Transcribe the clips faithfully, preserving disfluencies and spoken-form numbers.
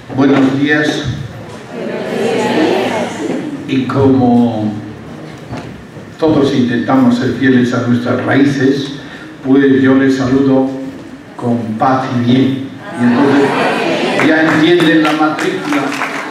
Buenos días. Y como todos intentamos ser fieles a nuestras raíces, pues yo les saludo con paz y bien. Y entonces ya entienden la matrícula.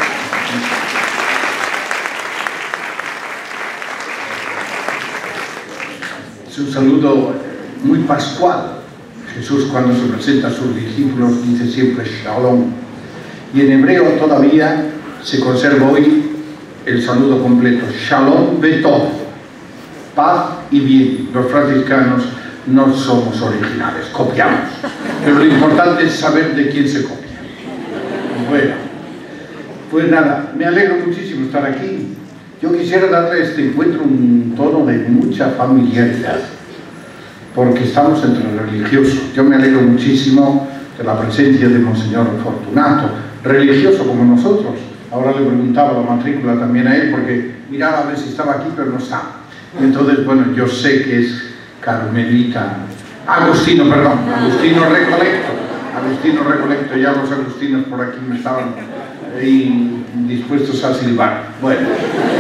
Es un saludo muy pascual. Jesús, cuando se presenta a sus discípulos, dice siempre Shalom. Y en hebreo todavía se conserva hoy el saludo completo, Shalom Betov, paz y bien. Los franciscanos no somos originales, copiamos. Pero lo importante es saber de quién se copia. Bueno, pues nada, me alegro muchísimo estar aquí. Yo quisiera darle a este encuentro un tono de mucha familiaridad, porque estamos entre religiosos. Yo me alegro muchísimo de la presencia de Monseñor Fortunato, religioso como nosotros. Ahora le preguntaba la matrícula también a él, porque miraba a ver si estaba aquí, pero no está. Entonces, bueno, yo sé que es carmelita, agustino, perdón, agustino recolecto, agustino recolecto, ya los agustinos por aquí me estaban ahí dispuestos a silbar. Bueno,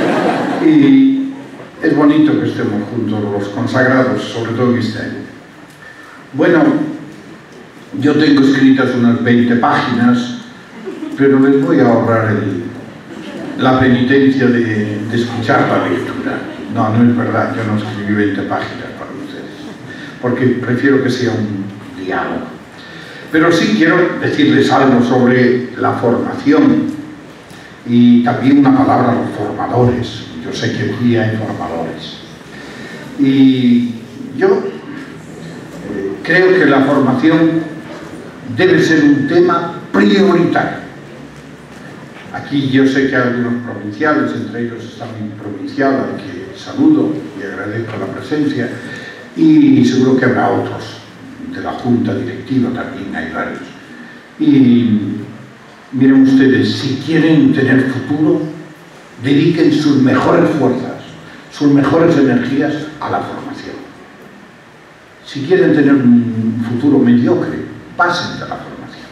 y es bonito que estemos juntos los consagrados, sobre todo en este año. Bueno, yo tengo escritas unas veinte páginas, pero les voy a ahorrar el, la penitencia de, de escuchar la lectura. No, no es verdad, yo no escribí veinte páginas para ustedes, porque prefiero que sea un diálogo. Pero sí quiero decirles algo sobre la formación y también una palabra a los formadores. Yo sé que aquí hay formadores. Y yo eh, creo que la formación debe ser un tema prioritario. Aquí yo sé que hay algunos provinciales, entre ellos está mi provincial, al que saludo y agradezco la presencia, y seguro que habrá otros de la junta directiva, también hay varios. Y miren ustedes, si quieren tener futuro, dediquen sus mejores fuerzas, sus mejores energías a la formación. Si quieren tener un futuro mediocre, pasen de la formación.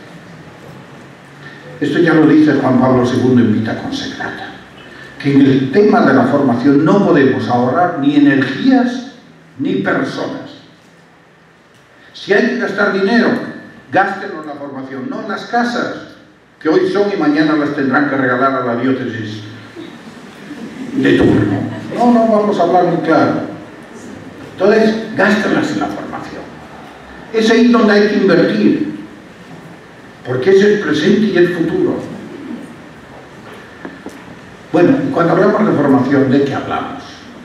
Esto ya lo dice Juan Pablo segundo en Vita Consecrata, que en el tema de la formación no podemos ahorrar ni energías ni personas. Si hay que gastar dinero, gástenlo en la formación, no en las casas, que hoy son y mañana las tendrán que regalar a la diócesis de turno. No, no, vamos a hablar muy claro. Entonces, gástenlas en la formación. Es ahí donde hay que invertir, porque es el presente y el futuro. Bueno, cuando hablamos de formación, ¿de qué hablamos?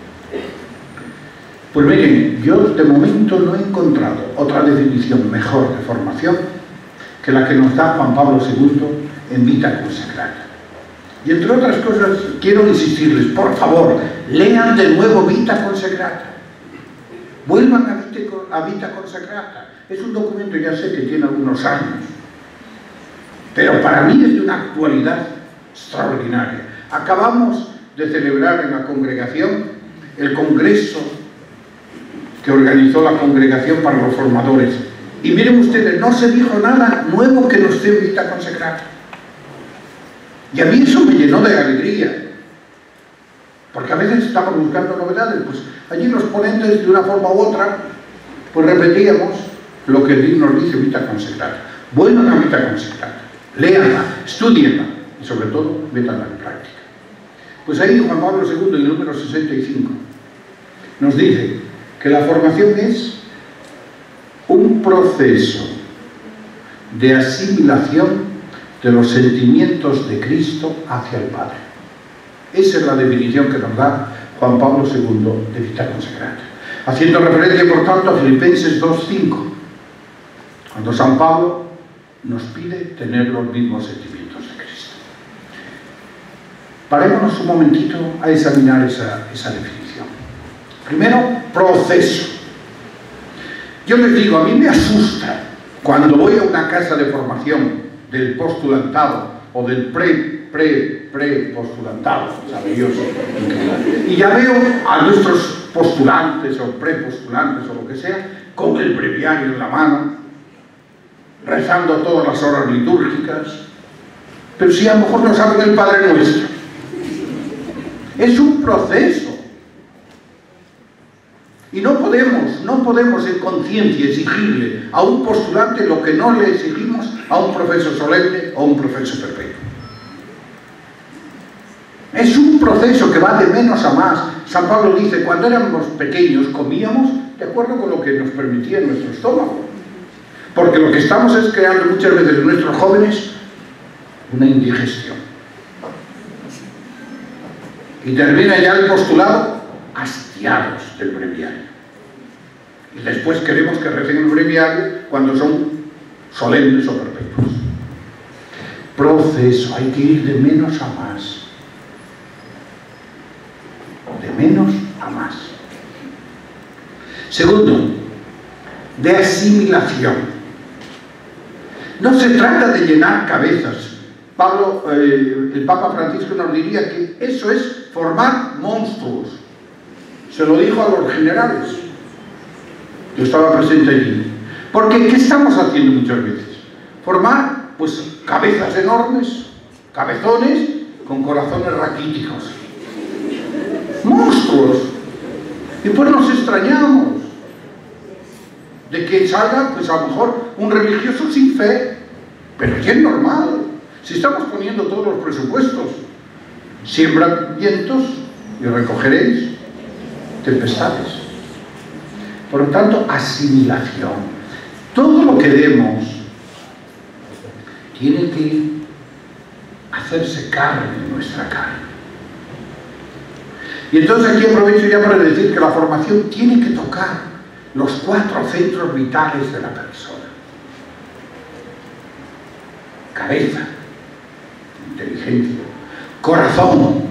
Pues miren, yo de momento no he encontrado otra definición mejor de formación que la que nos da Juan Pablo segundo en Vita Consecrata. Y entre otras cosas, quiero insistirles, por favor, lean de nuevo Vita Consecrata. Vuelvan a Vita, a Vita Consecrata. Es un documento, ya sé que tiene algunos años, pero para mí es de una actualidad extraordinaria. Acabamos de celebrar en la congregación el congreso que organizó la congregación para los formadores. Y miren ustedes, no se dijo nada nuevo que no esté en Vita Consecrata. Y a mí eso me llenó de alegría, porque a veces estamos buscando novedades. Pues allí los ponentes, de una forma u otra, pues repetíamos lo que nos dice Vita Consecrata. Vuelvan a Vita Consecrata, léanla, estudienla y sobre todo, métanla en práctica. Pues ahí Juan Pablo segundo, en el número sesenta y cinco, nos dice que la formación es un proceso de asimilación de los sentimientos de Cristo hacia el Padre. Esa es la definición que nos da Juan Pablo segundo de Vita Consecrata, haciendo referencia por tanto a Filipenses dos cinco, cuando San Pablo nos pide tener los mismos sentimientos de Cristo. Parémonos un momentito a examinar esa, esa definición. Primero, proceso. Yo les digo, a mí me asusta cuando voy a una casa de formación del postulantado o del pre, pre, pre postulantado, ¿sabe? Yo sé, y ya veo a nuestros postulantes o prepostulantes o lo que sea con el breviario en la mano, rezando todas las horas litúrgicas, pero si a lo mejor no saben el Padre Nuestro. Es un proceso. Y no podemos, no podemos en conciencia exigirle a un postulante lo que no le exigimos a un profeso solemne o un profeso perpetuo. Es un proceso que va de menos a más. San Pablo dice, cuando éramos pequeños comíamos de acuerdo con lo que nos permitía nuestro estómago. Porque lo que estamos es creando muchas veces en nuestros jóvenes una indigestión. Y termina ya el postulado hastiados del breviario. Y después queremos que recen el breviario cuando son solemnes o perpetuos. Proceso, hay que ir de menos a más. De menos a más. Segundo, de asimilación. No se trata de llenar cabezas. Pablo, eh, el Papa Francisco nos diría que eso es formar monstruos. Se lo dijo a los generales. Yo estaba presente allí. Porque ¿qué estamos haciendo muchas veces? Formar, pues, cabezas enormes, cabezones, con corazones raquíticos. Monstruos. Y pues nos extrañamos de que salga, pues a lo mejor, un religioso sin fe. Pero ya es normal. Si estamos poniendo todos los presupuestos, siembra vientos y recogeréis tempestades. Por lo tanto, asimilación. Todo lo que demos tiene que hacerse carne en nuestra carne. Y entonces aquí aprovecho ya para decir que la formación tiene que tocar los cuatro centros vitales de la persona. Cabeza, inteligencia, corazón,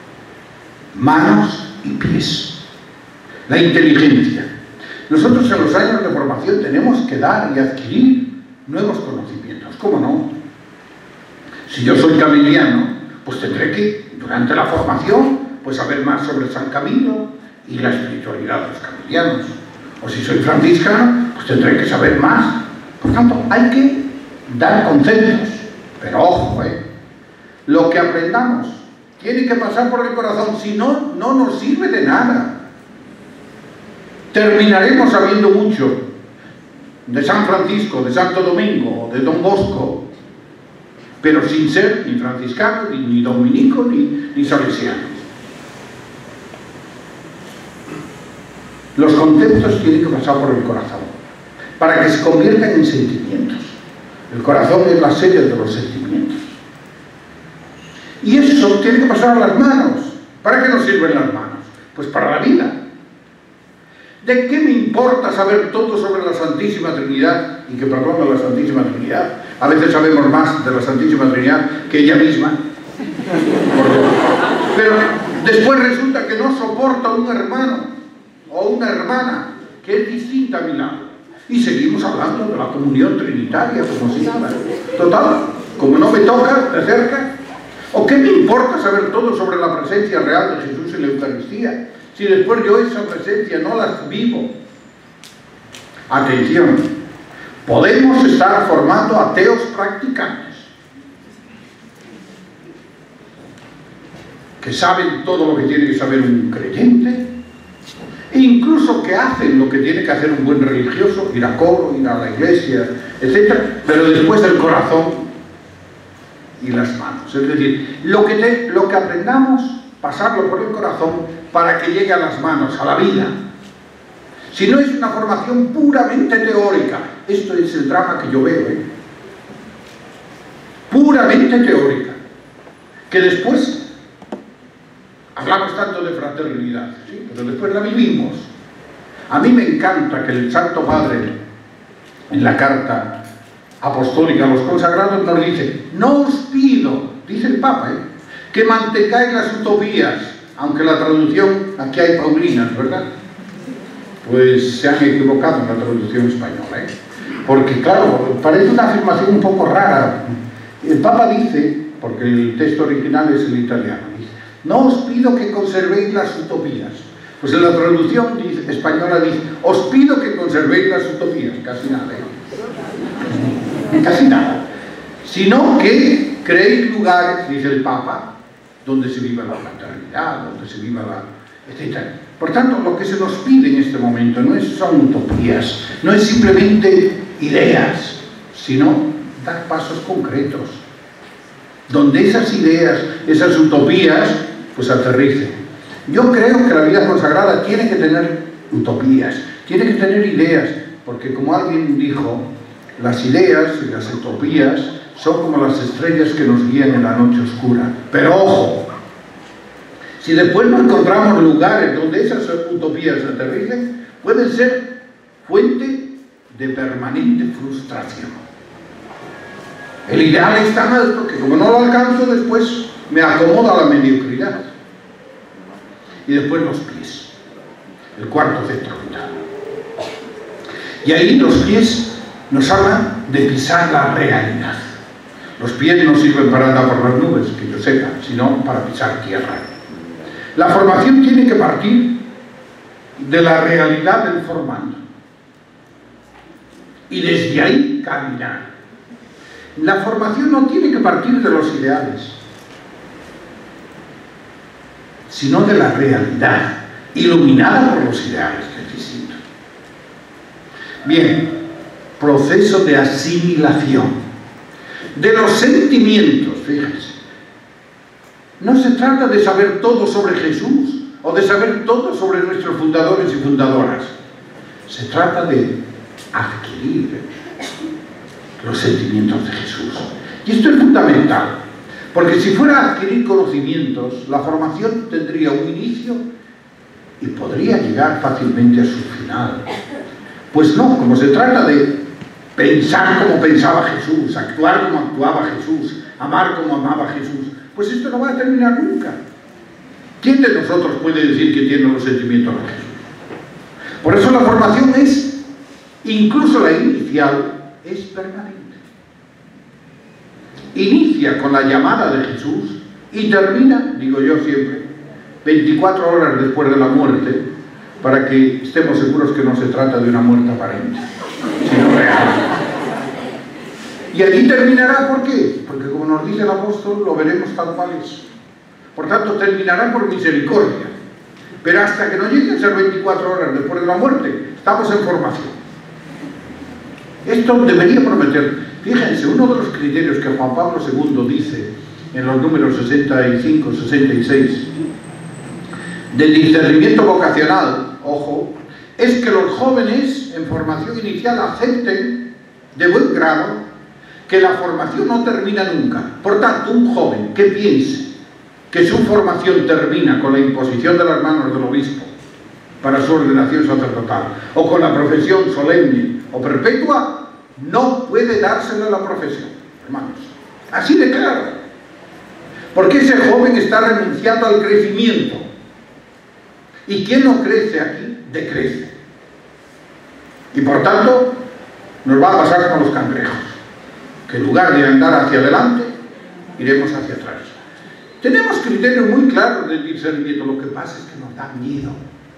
manos y pies. La inteligencia. Nosotros en los años de formación tenemos que dar y adquirir nuevos conocimientos. ¿Cómo no? Si yo soy camiliano, pues tendré que, durante la formación, pues saber más sobre San Camilo y la espiritualidad de los camilianos. O si soy franciscano, pues tendré que saber más. Por tanto, hay que dar conceptos. Pero ojo, ¿eh? Lo que aprendamos tiene que pasar por el corazón, si no, no nos sirve de nada. Terminaremos sabiendo mucho de San Francisco, de Santo Domingo, de Don Bosco, pero sin ser ni franciscano, ni, ni dominico, ni, ni salesiano. Los conceptos tienen que pasar por el corazón, para que se conviertan en sentimientos. El corazón es la sede de los sentimientos. Y eso tiene que pasar a las manos. ¿Para qué nos sirven las manos? Pues para la vida. ¿De qué me importa saber todo sobre la Santísima Trinidad y que proclama la Santísima Trinidad? A veces sabemos más de la Santísima Trinidad que ella misma. Pero después resulta que no soporta un hermano o una hermana que es distinta a mi lado. Y seguimos hablando de la comunión trinitaria, como si nada. Total, como no me toca de cerca, ¿o qué me importa saber todo sobre la presencia real de Jesús en la Eucaristía? Si después yo esa presencia no la vivo. Atención, podemos estar formando ateos practicantes, que saben todo lo que tiene que saber un creyente, e incluso que hacen lo que tiene que hacer un buen religioso, ir a coro, ir a la iglesia, etcétera, pero después del corazón y las manos. Es decir, lo que, te, lo que aprendamos, pasarlo por el corazón para que llegue a las manos, a la vida. Si no es una formación puramente teórica, esto es el drama que yo veo, ¿eh? Puramente teórica, que después hablamos tanto de fraternidad, ¿sí? Pero después la vivimos. A mí me encanta que el Santo Padre, en la carta apostólica a los consagrados, nos dice: no os pido, dice el Papa, ¿eh? que mantengáis las utopías, aunque la traducción, aquí hay paulinas, ¿verdad? Pues se han equivocado en la traducción española, ¿eh? Porque claro, parece una afirmación un poco rara. El Papa dice, porque el texto original es el italiano, dice: no os pido que conservéis las utopías. Pues en la traducción dice, española dice: os pido que conservéis las utopías. Casi nada, ¿eh? Casi nada. Sino que Creéis lugares, dice el Papa, donde se viva la fraternidad, donde se viva la... etcétera. Por tanto, lo que se nos pide en este momento no es, son utopías, no es simplemente ideas, sino dar pasos concretos, donde esas ideas, esas utopías, pues aterricen. Yo creo que la vida consagrada tiene que tener utopías, tiene que tener ideas, porque como alguien dijo, las ideas y las utopías son como las estrellas que nos guían en la noche oscura. Pero ojo, si después no encontramos lugares donde esas utopías aterricen, pueden ser fuente de permanente frustración. El ideal es tan alto que como no lo alcanzo, después me acomoda a la mediocridad. Y después los pies, el cuarto centro vital. Y ahí los pies nos hablan de pisar la realidad. Los pies no sirven para andar por las nubes, que yo sepa, sino para pisar tierra. La formación tiene que partir de la realidad del formando. Y desde ahí caminar. La formación no tiene que partir de los ideales, sino de la realidad, iluminada por los ideales, que es distinto. Bien, proceso de asimilación de los sentimientos, fíjense. No se trata de saber todo sobre Jesús o de saber todo sobre nuestros fundadores y fundadoras. Se trata de adquirir los sentimientos de Jesús. Y esto es fundamental, porque si fuera a adquirir conocimientos, la formación tendría un inicio y podría llegar fácilmente a su final. Pues no, como se trata de pensar como pensaba Jesús, actuar como actuaba Jesús, amar como amaba Jesús, pues esto no va a terminar nunca. ¿Quién de nosotros puede decir que tiene los sentimientos de Jesús? Por eso la formación es, incluso la inicial, es permanente. Inicia con la llamada de Jesús y termina, digo yo siempre, veinticuatro horas después de la muerte, para que estemos seguros que no se trata de una muerte aparente, sino real. Y allí terminará, ¿por qué? Porque como nos dice el apóstol, lo veremos tal cual es. Por tanto, terminará por misericordia. Pero hasta que no lleguen a ser veinticuatro horas después de la muerte, estamos en formación. Esto debería prometer. Fíjense, uno de los criterios que Juan Pablo segundo dice en los números sesenta y cinco, sesenta y seis del discernimiento vocacional, ojo, es que los jóvenes en formación inicial acepten de buen grado que la formación no termina nunca. Por tanto, un joven que piense que su formación termina con la imposición de las manos del obispo para su ordenación sacerdotal, o con la profesión solemne o perpetua, no puede dársela a la profesión, hermanos. Así de claro. Porque ese joven está renunciando al crecimiento. ¿Y quién no crece aquí? Decrece. Y por tanto, nos va a pasar como los cangrejos, que en lugar de andar hacia adelante, iremos hacia atrás. Tenemos criterios muy claros del discernimiento, lo que pasa es que nos da miedo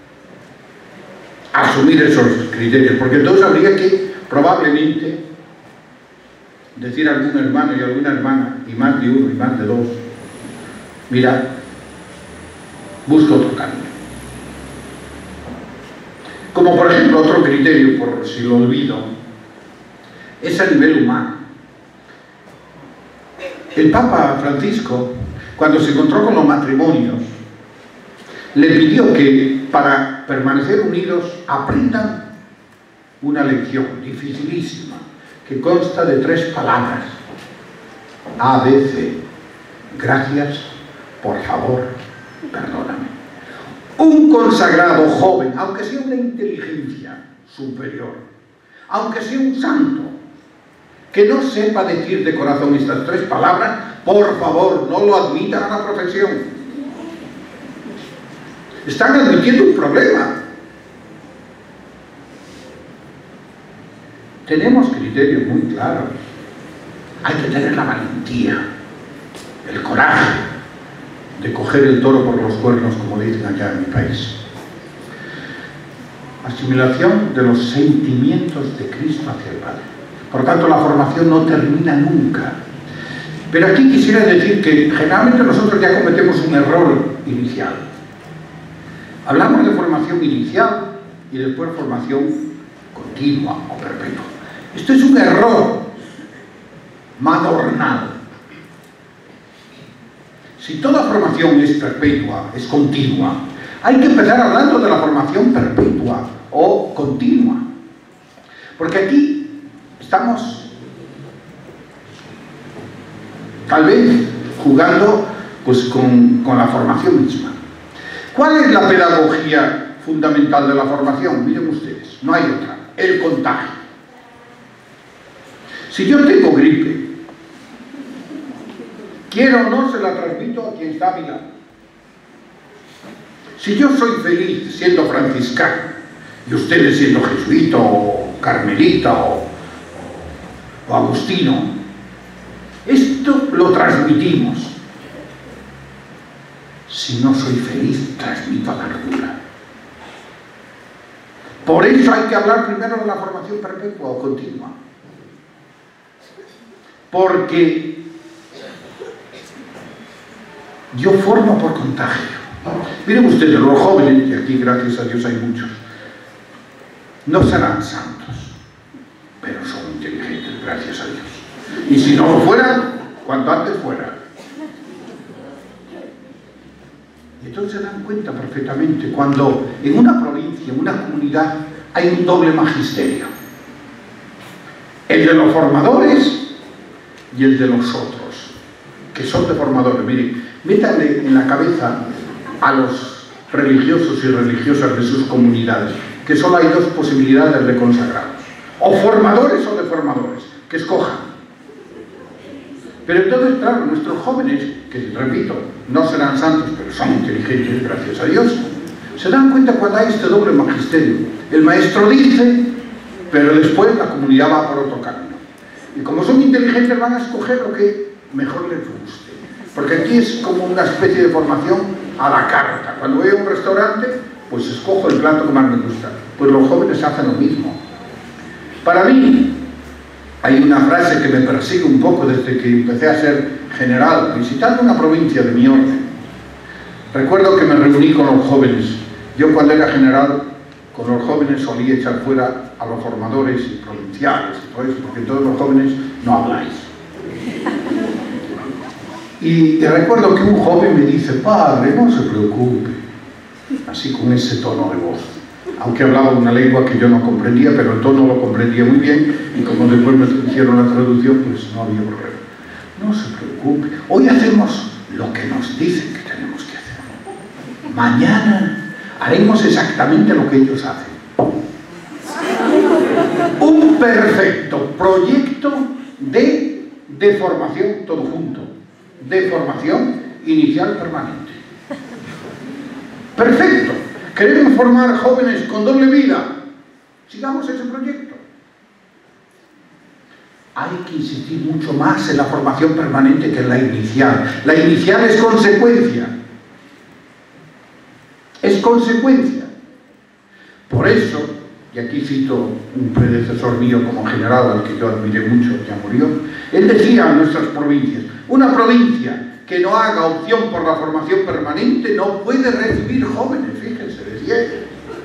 asumir esos criterios, porque entonces habría que probablemente decir a algún hermano y a alguna hermana, y más de uno y más de dos, mira, busca otro camino. Como por ejemplo otro criterio, por si lo olvido, es a nivel humano. El Papa Francisco, cuando se encontró con los matrimonios, le pidió que para permanecer unidos aprendan una lección dificilísima que consta de tres palabras: A, B, C. Gracias, por favor, perdóname. Un consagrado joven, aunque sea una inteligencia superior, aunque sea un santo, que no sepa decir de corazón estas tres palabras, por favor, no lo admitan a la profesión. Están admitiendo un problema. Tenemos criterios muy claros. Hay que tener la valentía, el coraje de coger el toro por los cuernos, como dicen allá en mi país. Asimilación de los sentimientos de Cristo hacia el Padre. Por tanto, la formación no termina nunca. Pero aquí quisiera decir que generalmente nosotros ya cometemos un error inicial. Hablamos de formación inicial y después formación continua o perpetua. Esto es un error madornal. Si toda formación es perpetua, es continua, hay que empezar hablando de la formación perpetua o continua. Porque aquí estamos tal vez jugando pues, con, con la formación misma. ¿Cuál es la pedagogía fundamental de la formación? Miren ustedes, no hay otra, el contagio. Si yo tengo gripe, quiero o no, se la transmito a quien está a mi lado. Si yo soy feliz siendo franciscano y ustedes siendo jesuita o carmelita o, o agustino, esto lo transmitimos. Si no soy feliz, transmito amargura. Por eso hay que hablar primero de la formación perpetua o continua. Porque yo formo por contagio. Miren ustedes, los jóvenes, y aquí gracias a Dios hay muchos, no serán santos, pero son inteligentes, gracias a Dios. Y si no lo fueran, cuanto antes fueran. Y entonces se dan cuenta perfectamente cuando en una provincia, en una comunidad, hay un doble magisterio. El de los formadores y el de los otros, que son de formadores. Miren, métanle en la cabeza a los religiosos y religiosas de sus comunidades, que solo hay dos posibilidades de consagrados. O formadores o deformadores, que escojan. Pero entonces, claro, nuestros jóvenes, que repito, no serán santos, pero son inteligentes, gracias a Dios, se dan cuenta cuando hay este doble magisterio. El maestro dice, pero después la comunidad va por otro camino. Y como son inteligentes, van a escoger lo que mejor les guste. Porque aquí es como una especie de formación a la carta. Cuando voy a un restaurante, pues escojo el plato que más me gusta. Pues los jóvenes hacen lo mismo. Para mí, hay una frase que me persigue un poco desde que empecé a ser general, visitando una provincia de mi orden. Recuerdo que me reuní con los jóvenes. Yo cuando era general, con los jóvenes solía echar fuera a los formadores y provinciales y todo eso, porque todos los jóvenes no habláis. Y recuerdo que un joven me dice, padre, no se preocupe, así con ese tono de voz. Aunque hablaba una lengua que yo no comprendía, pero el tono lo comprendía muy bien, y como después me hicieron la traducción, pues no había problema. No se preocupe, hoy hacemos lo que nos dicen que tenemos que hacer. Mañana haremos exactamente lo que ellos hacen. Un perfecto proyecto de, de formación, todo junto, de formación inicial permanente. Perfecto. Queremos formar jóvenes con doble vida. Sigamos ese proyecto. Hay que insistir mucho más en la formación permanente que en la inicial. La inicial es consecuencia. Es consecuencia. Por eso, y aquí cito un predecesor mío como general al que yo admiré mucho, ya murió, él decía a nuestras provincias, una provincia que no haga opción por la formación permanente no puede recibir jóvenes, fíjense, decía él.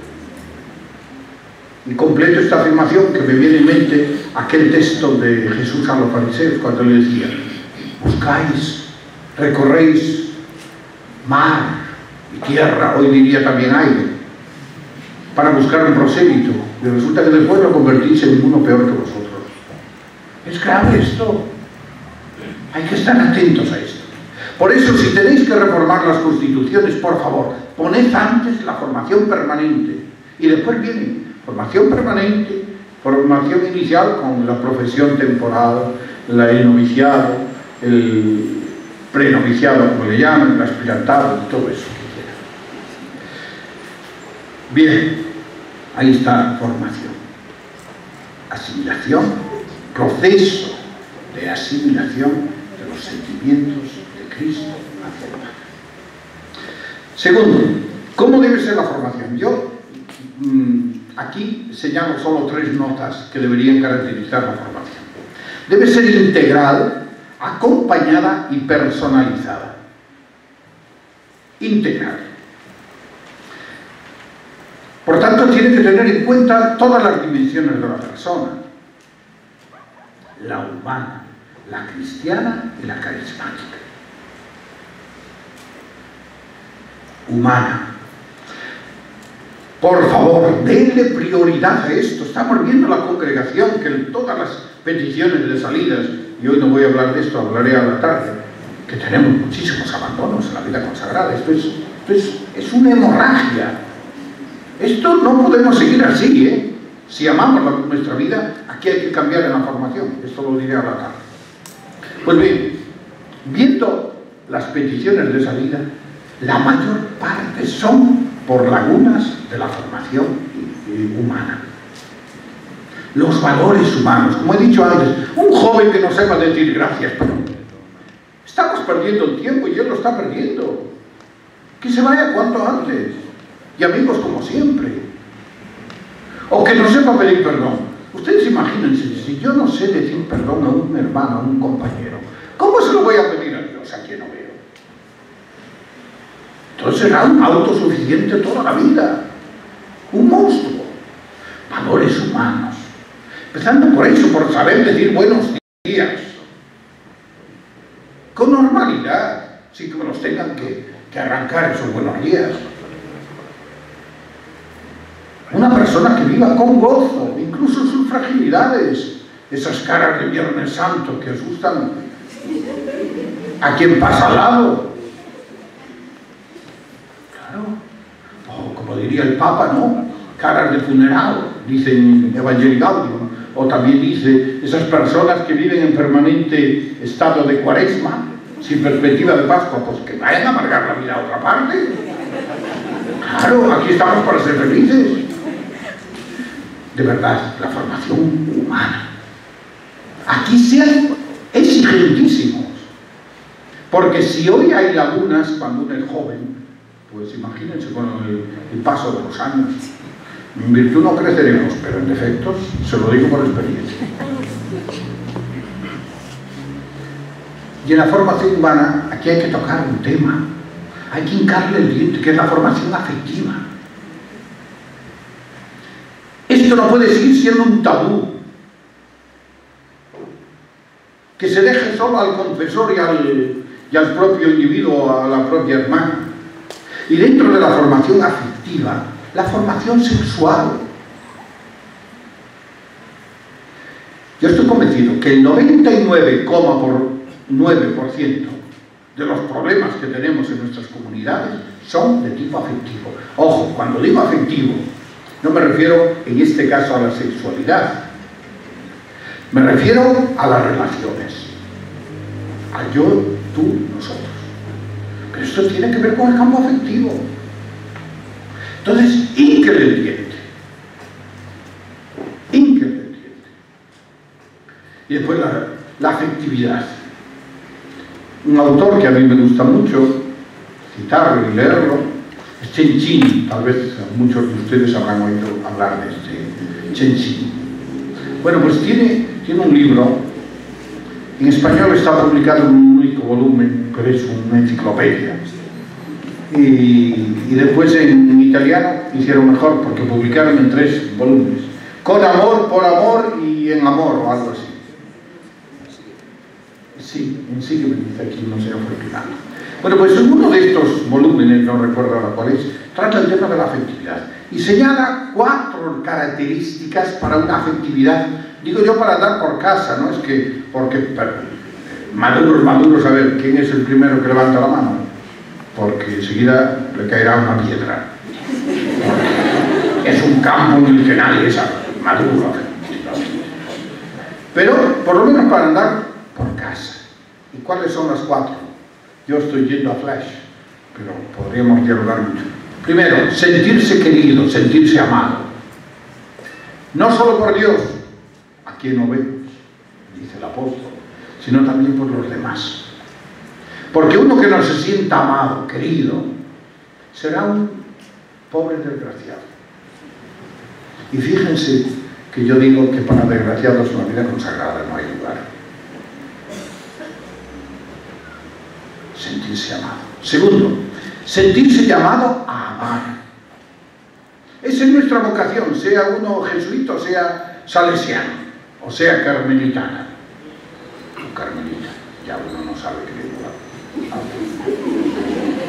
Y completo esta afirmación que me viene en mente aquel texto de Jesús a los fariseos cuando le decía, buscáis, recorréis mar y tierra, hoy diría también aire, para buscar un prosélito, y resulta que después lo convertís en uno peor que vosotros. Es grave esto. Hay que estar atentos a esto. Por eso, si tenéis que reformar las constituciones, por favor, poned antes la formación permanente. Y después viene formación permanente, formación inicial con la profesión temporal, la, el noviciado, el prenoviciado, como le llaman, el aspirantado y todo eso. Bien, ahí está formación. Asimilación, proceso de asimilación de los sentimientos de Cristo hacia el Padre. Segundo, ¿cómo debe ser la formación? Yo mmm, aquí señalo solo tres notas que deberían caracterizar la formación. Debe ser integral, acompañada y personalizada. Integral. Por tanto, tiene que tener en cuenta todas las dimensiones de la persona. La humana, la cristiana y la carismática. Humana. Por favor, denle prioridad a esto. Estamos viendo la congregación que en todas las peticiones de salidas, y hoy no voy a hablar de esto, hablaré a la tarde, que tenemos muchísimos abandonos en la vida consagrada. Esto es, esto es, es una hemorragia. Esto no podemos seguir así, ¿eh? Si amamos la, nuestra vida, aquí hay que cambiar en la formación. Esto lo diré a la tarde. Pues bien, viendo las peticiones de salida, la mayor parte son por lagunas de la formación humana. Los valores humanos, como he dicho antes, un joven que no sepa decir gracias, pero estamos perdiendo el tiempo y él lo está perdiendo. Que se vaya cuanto antes. Y amigos como siempre. O que no sepa pedir perdón. Ustedes imagínense, si yo no sé decir perdón a un hermano, a un compañero, ¿cómo se lo voy a pedir a Dios a quien no veo? Entonces será un autosuficiente toda la vida. Un monstruo. Valores humanos. Empezando por eso, por saber decir buenos días. Con normalidad, sin que me los tengan que, que arrancar esos buenos días. Una persona que viva con gozo, incluso en sus fragilidades, esas caras de Viernes Santo que asustan a quien pasa al lado. Claro, o como diría el Papa, ¿no? Caras de funeral, dicen Evangelii Gaudium, o también dice esas personas que viven en permanente estado de cuaresma, sin perspectiva de Pascua, pues que vayan a amargar la vida a otra parte. Claro, aquí estamos para ser felices. De verdad, la formación humana. Aquí sean exigentísimos. Porque si hoy hay lagunas cuando uno es joven, pues imagínense con el, el paso de los años. En virtud no creceremos, pero en defectos, se lo digo por experiencia. Y en la formación humana, aquí hay que tocar un tema. Hay que hincarle el diente, que es la formación afectiva. Esto no puede seguir siendo un tabú que se deje solo al confesor y al, y al propio individuo, a la propia hermana. Y dentro de la formación afectiva, la formación sexual. Yo estoy convencido que el noventa y nueve coma nueve por ciento de los problemas que tenemos en nuestras comunidades son de tipo afectivo. Ojo, cuando digo afectivo, no me refiero en este caso a la sexualidad, me refiero a las relaciones, a yo, tú, nosotros. Pero esto tiene que ver con el campo afectivo. Entonces, ínquele el diente. Ínquele el diente. Y después la, la afectividad. Un autor que a mí me gusta mucho citarlo y leerlo, Chen Qin. Tal vez muchos de ustedes habrán oído hablar de este Chen Qin. Bueno, pues tiene, tiene un libro, en español está publicado en un único volumen, pero es una enciclopedia. Y, y después en italiano hicieron mejor, porque publicaron en tres volúmenes. Con amor, por amor y en amor, o algo así. Sí, en sí que me dice aquí, no sé, afortunado. Bueno, pues en uno de estos volúmenes, no recuerdo ahora cuál es, trata el tema de la afectividad y señala cuatro características para una afectividad. Digo yo para andar por casa, ¿no? Es que, porque maduros, maduros, a ver, ¿quién es el primero que levanta la mano? Porque enseguida le caerá una piedra. Porque es un campo en el que nadie sabe, maduro. Pero, por lo menos para andar por casa. ¿Y cuáles son las cuatro? Yo estoy yendo a flash, pero podríamos dialogar mucho. Primero, sentirse querido, sentirse amado. No solo por Dios, a quien no vemos, dice el apóstol, sino también por los demás. Porque uno que no se sienta amado, querido, será un pobre desgraciado. Y fíjense que yo digo que para desgraciados en la vida consagrada no hay lugar. sentirse amado. Segundo, sentirse llamado a amar. Esa es nuestra vocación, sea uno jesuita, sea salesiano, o sea carmelitana. O carmelita, ya uno no sabe qué le digo.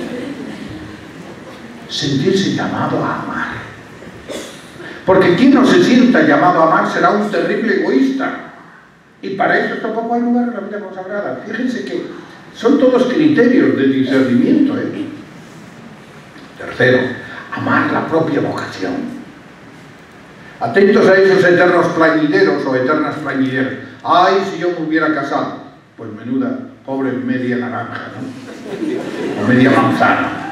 Sentirse llamado a amar. Porque quien no se sienta llamado a amar será un terrible egoísta. Y para eso tampoco hay lugar en la vida consagrada. Fíjense que son todos criterios de discernimiento, ¿eh? Tercero, amar la propia vocación. Atentos a esos eternos plañideros o eternas plañideras. Ay, si yo me hubiera casado. Pues menuda, pobre media naranja, ¿no? O media manzana.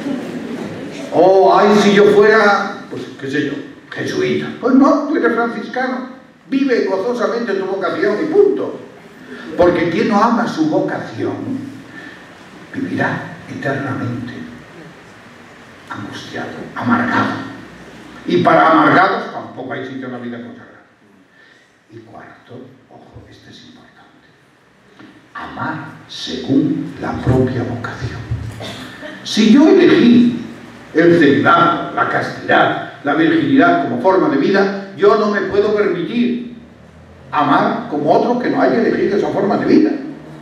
O ay, si yo fuera, pues qué sé yo, jesuita. Pues no, tú eres franciscano. Vive gozosamente tu vocación y punto. Porque quien no ama su vocación vivirá eternamente angustiado, amargado. Y para amargados tampoco hay sitio en la vida consagrada. Y cuarto, ojo, este es importante, amar según la propia vocación. Si yo elegí el celibato, la castidad, la virginidad como forma de vida, yo no me puedo permitir amar como otro que no haya elegido esa forma de vida.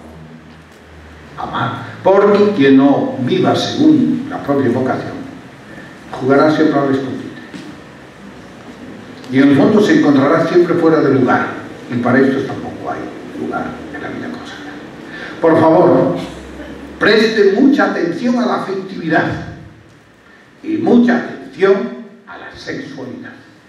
Amar, porque quien no viva según la propia vocación jugará siempre al escondite. Y en el fondo se encontrará siempre fuera de lugar. Y para esto tampoco hay lugar en la vida consagrada. Por favor, preste mucha atención a la afectividad y mucha atención a la sexualidad.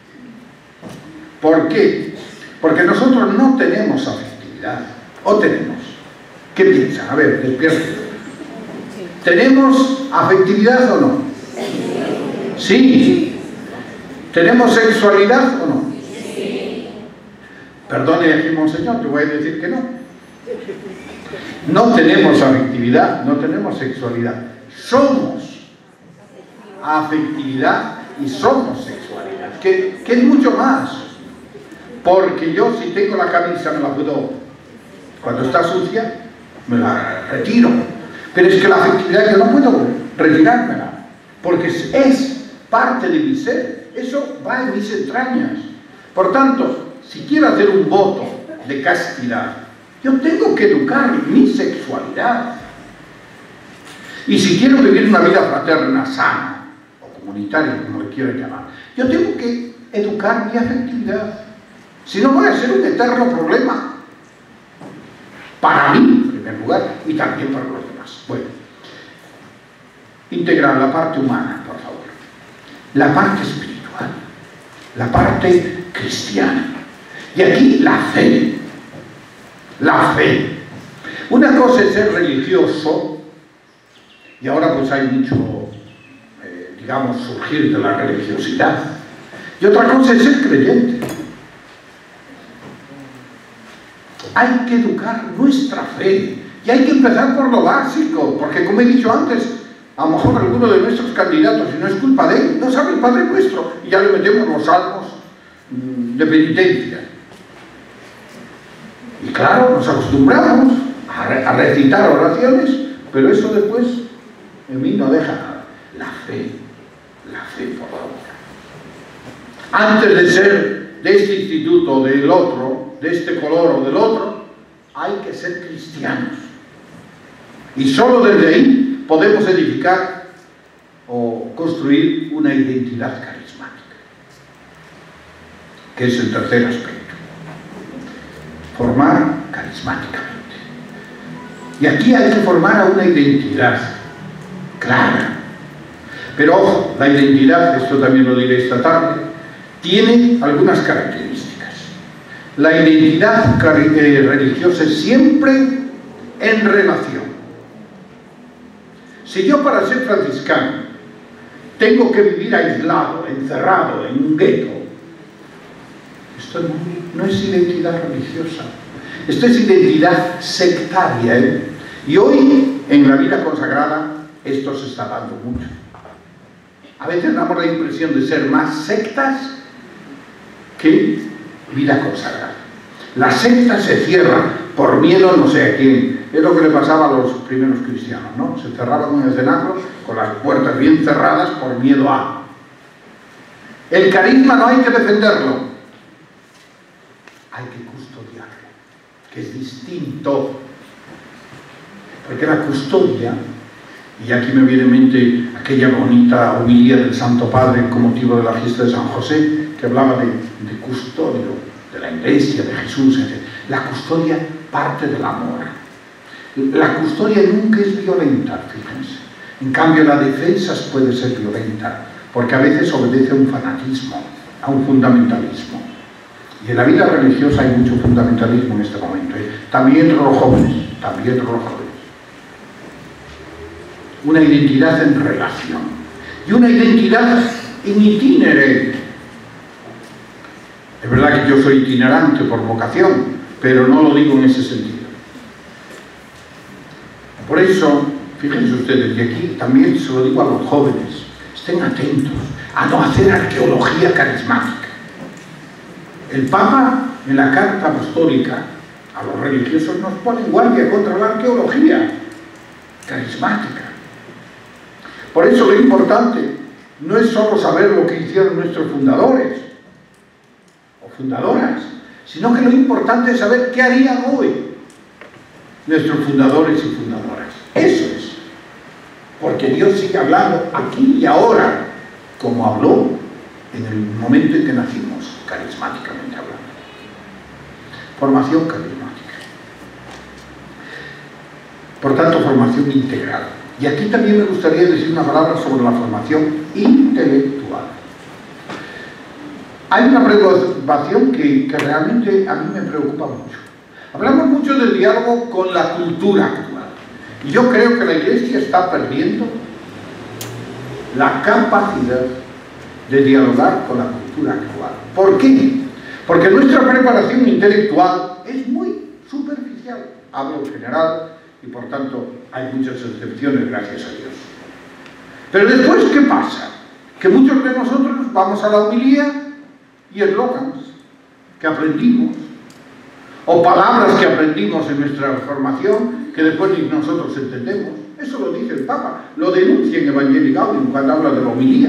¿Por qué? Porque nosotros no tenemos afectividad. ¿O tenemos? ¿Qué piensan? A ver, despierten. ¿Tenemos afectividad o no? Sí. ¿Tenemos sexualidad o no? Sí. Perdone, monseñor, te voy a decir que no. No tenemos afectividad, no tenemos sexualidad. Somos afectividad y somos sexualidad, que, que es mucho más. Porque yo, si tengo la camisa, me la puedo, cuando está sucia, me la retiro. Pero es que la afectividad yo no puedo retirármela, porque es, es parte de mi ser. Eso va en mis entrañas. Por tanto, si quiero hacer un voto de castidad, yo tengo que educar mi sexualidad. Y si quiero vivir una vida fraterna, sana, o comunitaria, como le quieran llamar, yo tengo que educar mi afectividad. Si no, voy a ser un eterno problema. Para mí, en primer lugar, y también para los demás. Bueno, integrar la parte humana, por favor. La parte espiritual. La parte cristiana. Y aquí la fe. La fe. Una cosa es ser religioso, y ahora pues hay mucho, eh, digamos, surgir de la religiosidad. Y otra cosa es ser creyente. Hay que educar nuestra fe. Y hay que empezar por lo básico, porque como he dicho antes, a lo mejor alguno de nuestros candidatos, y no es culpa de él, no sabe el Padre Nuestro, y ya le metemos los salmos de penitencia. Y claro, nos acostumbramos a, re a recitar oraciones, pero eso después en mí no deja nada. La fe, la fe, por favor. Antes de ser de este instituto o del otro, de este color o del otro, hay que ser cristianos. Y solo desde ahí podemos edificar o construir una identidad carismática, que es el tercer aspecto. Formar carismáticamente. Y aquí hay que formar a una identidad clara. Pero ojo, la identidad, esto también lo diré esta tarde, tiene algunas características. La identidad religiosa es siempre en relación. Si yo para ser franciscano tengo que vivir aislado, encerrado en un gueto, esto no, no es identidad religiosa, esto es identidad sectaria, ¿eh? Y hoy en la vida consagrada esto se está dando mucho. A veces damos la impresión de ser más sectas que vida consagrada. La secta se cierra por miedo no sé a quién. Es lo que le pasaba a los primeros cristianos, ¿no? Se cerraban en el cenáculo con las puertas bien cerradas por miedo a. El carisma no hay que defenderlo, hay que custodiarlo, que es distinto. Porque la custodia, y aquí me viene en mente aquella bonita homilía del Santo Padre con motivo de la fiesta de San José, que hablaba de, de custodio, de la iglesia, de Jesús, etcétera. La custodia parte del amor. La custodia nunca es violenta, fíjense. En cambio, la defensa puede ser violenta, porque a veces obedece a un fanatismo, a un fundamentalismo. Y en la vida religiosa hay mucho fundamentalismo en este momento, ¿eh? También entre los jóvenes, también entre los jóvenes. Una identidad en relación y una identidad en itinere. Es verdad que yo soy itinerante por vocación, pero no lo digo en ese sentido. Por eso, fíjense ustedes, y aquí también se lo digo a los jóvenes, estén atentos a no hacer arqueología carismática. El Papa, en la carta apostólica, a los religiosos nos pone en guardia contra la arqueología carismática. Por eso lo importante no es solo saber lo que hicieron nuestros fundadores o fundadoras, sino que lo importante es saber qué harían hoy nuestros fundadores y fundadoras. Eso es. Porque Dios sigue hablando aquí y ahora, como habló en el momento en que nacimos, carismáticamente hablando. Formación carismática. Por tanto, formación integral. Y aquí también me gustaría decir una palabra sobre la formación intelectual. Hay una preocupación que, que realmente a mí me preocupa mucho. Hablamos mucho del diálogo con la cultura actual. Y yo creo que la Iglesia está perdiendo la capacidad de dialogar con la cultura actual. ¿Por qué? Porque nuestra preparación intelectual es muy superficial. Hablo en general y por tanto hay muchas excepciones, gracias a Dios. Pero después, ¿qué pasa? Que muchos de nosotros vamos a la homilía y eslogans que aprendimos, o palabras que aprendimos en nuestra formación que después ni nosotros entendemos. Eso lo dice el Papa, lo denuncia en Evangelii Gaudium cuando habla de la homilía.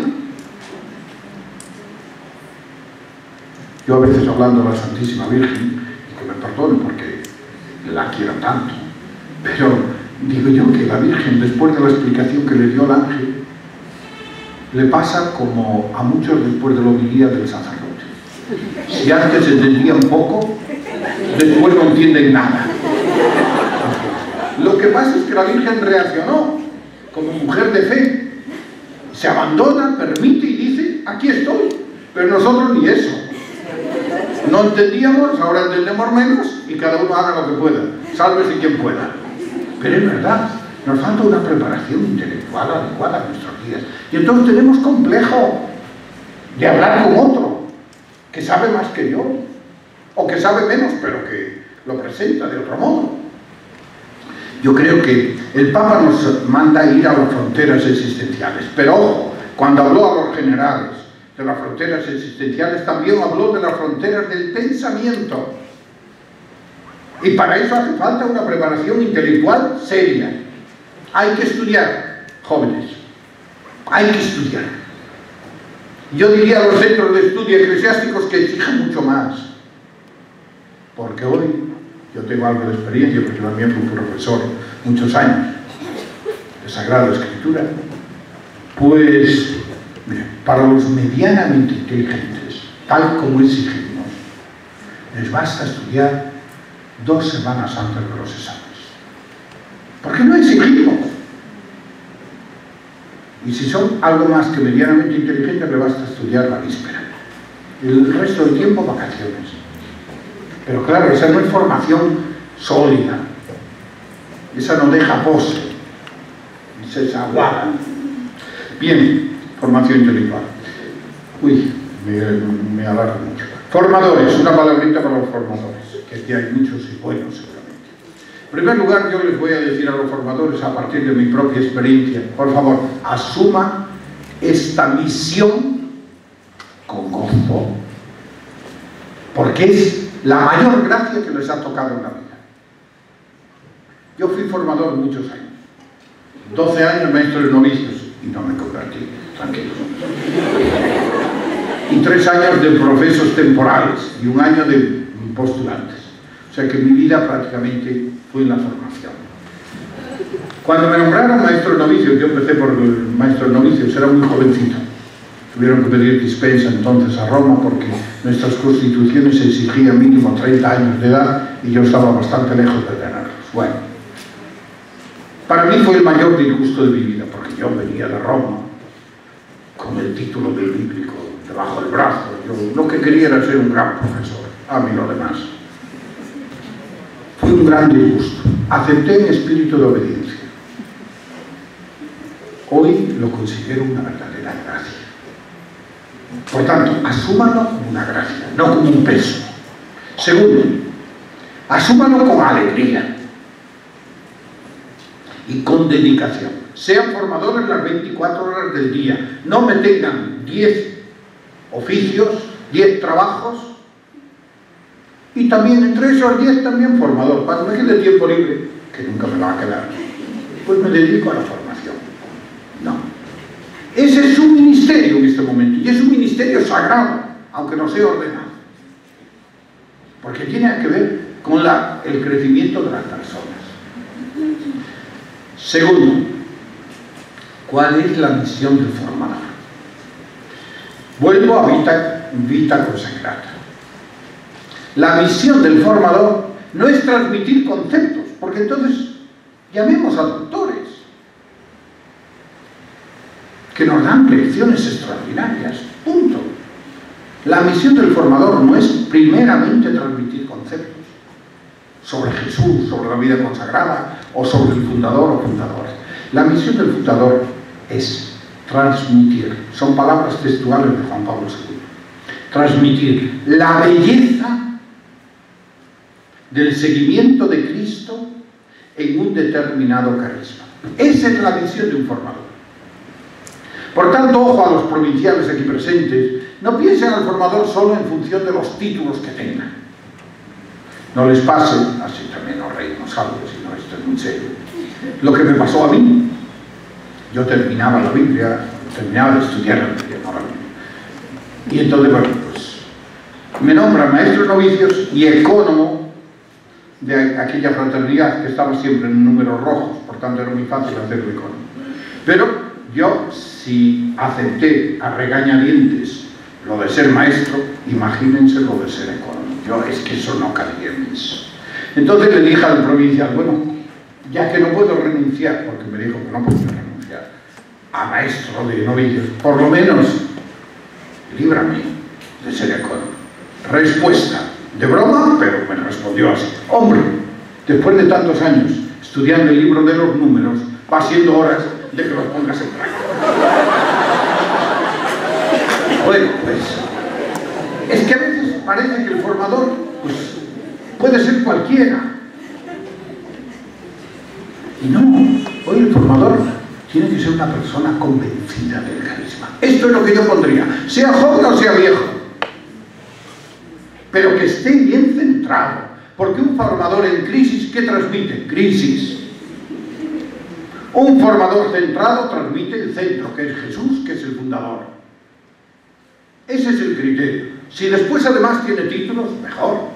Yo a veces hablando de la Santísima Virgen, y que me perdone porque la quiero tanto, pero digo yo que la Virgen, después de la explicación que le dio el ángel, le pasa como a muchos después de la homilía del sacerdote. Si antes entendían poco, después no entienden nada. Lo que pasa es que la Virgen reaccionó como mujer de fe. Se abandona, permite y dice, aquí estoy. Pero nosotros ni eso. No entendíamos, ahora entendemos menos y cada uno haga lo que pueda. Sálvese quien pueda. Pero es verdad, nos falta una preparación intelectual adecuada a nuestros días. Y entonces tenemos complejo de hablar con otro que sabe más que yo, o que sabe menos, pero que lo presenta de otro modo. Yo creo que el Papa nos manda ir a las fronteras existenciales, pero ojo, cuando habló a los generales de las fronteras existenciales, también habló de las fronteras del pensamiento. Y para eso hace falta una preparación intelectual seria. Hay que estudiar, jóvenes, hay que estudiar. Yo diría a los centros de estudio eclesiásticos que exijan mucho más. Porque hoy, yo tengo algo de experiencia, porque también fui profesor muchos años de Sagrada Escritura, pues, mira, para los medianamente inteligentes, tal como exigimos, les basta estudiar dos semanas antes de los exámenes. ¿Por qué no exigimos? Y si son algo más que medianamente inteligentes, les basta estudiar la víspera. El resto del tiempo, vacaciones. Pero claro, esa no es formación sólida. Esa no deja pose. Esa es aguada. Bien, formación intelectual. Uy, me, me alargo mucho. Formadores, una palabrita para los formadores, que aquí hay muchos y buenos seguramente. En primer lugar, yo les voy a decir a los formadores, a partir de mi propia experiencia, por favor, asuma esta misión con gozo, porque es la mayor gracia que les ha tocado en la vida. Yo fui formador muchos años, doce años maestro de novicios, y no me convertí, tranquilos. Y tres años de profesos temporales y un año de postulantes. O sea que mi vida prácticamente fue en la formación. Cuando me nombraron maestro de novicios, yo empecé por el maestro de novicios, era muy jovencito. Tuvieron que pedir dispensa entonces a Roma porque nuestras constituciones exigían mínimo treinta años de edad y yo estaba bastante lejos de tenerlos. Bueno, para mí fue el mayor disgusto de mi vida porque yo venía de Roma con el título de bíblico debajo del brazo. Yo lo que quería era ser un gran profesor, a mí lo demás. Fue un gran disgusto. Acepté en espíritu de obediencia. Hoy lo considero una verdadera gracia. Por tanto, asúmalo como una gracia, no como un peso. Segundo, asúmalo con alegría y con dedicación. Sean formadores las veinticuatro horas del día. No me tengan diez oficios, diez trabajos y también entre esos diez también formador. Cuando me quede tiempo libre, que nunca me va a quedar, pues me dedico a la formación. No. Ese es su ministerio en este momento y es un ministerio sagrado, aunque no sea ordenado. Porque tiene que ver con la, el crecimiento de las personas. Segundo, ¿cuál es la misión del formador? Vuelvo a Vita, Vita Consecrata. La misión del formador no es transmitir conceptos, porque entonces llamemos a doctores que nos dan lecciones extraordinarias, punto. La misión del formador no es primeramente transmitir conceptos sobre Jesús, sobre la vida consagrada o sobre el fundador o fundadores. La misión del fundador es transmitir, son palabras textuales de Juan Pablo segundo, transmitir la belleza del seguimiento de Cristo en un determinado carisma. Esa es la misión de un formador. Por tanto, ojo a los provinciales aquí presentes, no piensen al formador solo en función de los títulos que tengan. No les pase, así también nos reímos algo, si no, esto es muy serio, lo que me pasó a mí. Yo terminaba la Biblia, terminaba de estudiar la Biblia, no la Biblia. Y entonces, bueno, pues, me nombran maestro de novicios y ecónomo de aquella fraternidad que estaba siempre en números rojos, por tanto era muy fácil hacerlo ecónomo. Pero yo, si acepté a regañadientes lo de ser maestro, imagínense lo de ser ecónomo. Yo, es que eso no cabía en eso. Entonces le dije al provincial, bueno, ya que no puedo renunciar, porque me dijo que no puedo renunciar a maestro de novicios, por lo menos líbrame de ser ecónomo. Respuesta de broma, pero me respondió así: hombre, después de tantos años estudiando el libro de los números, va siendo horas de que los pongas en práctica. Bueno, pues es que a veces parece que el formador pues, puede ser cualquiera. Y no, hoy el formador tiene que ser una persona convencida del carisma. Esto es lo que yo pondría, sea joven o sea viejo, pero que esté bien centrado, porque un formador en crisis, ¿qué transmite? Crisis. Un formador centrado transmite el centro, que es Jesús, que es el fundador. Ese es el criterio. Si después además tiene títulos, mejor.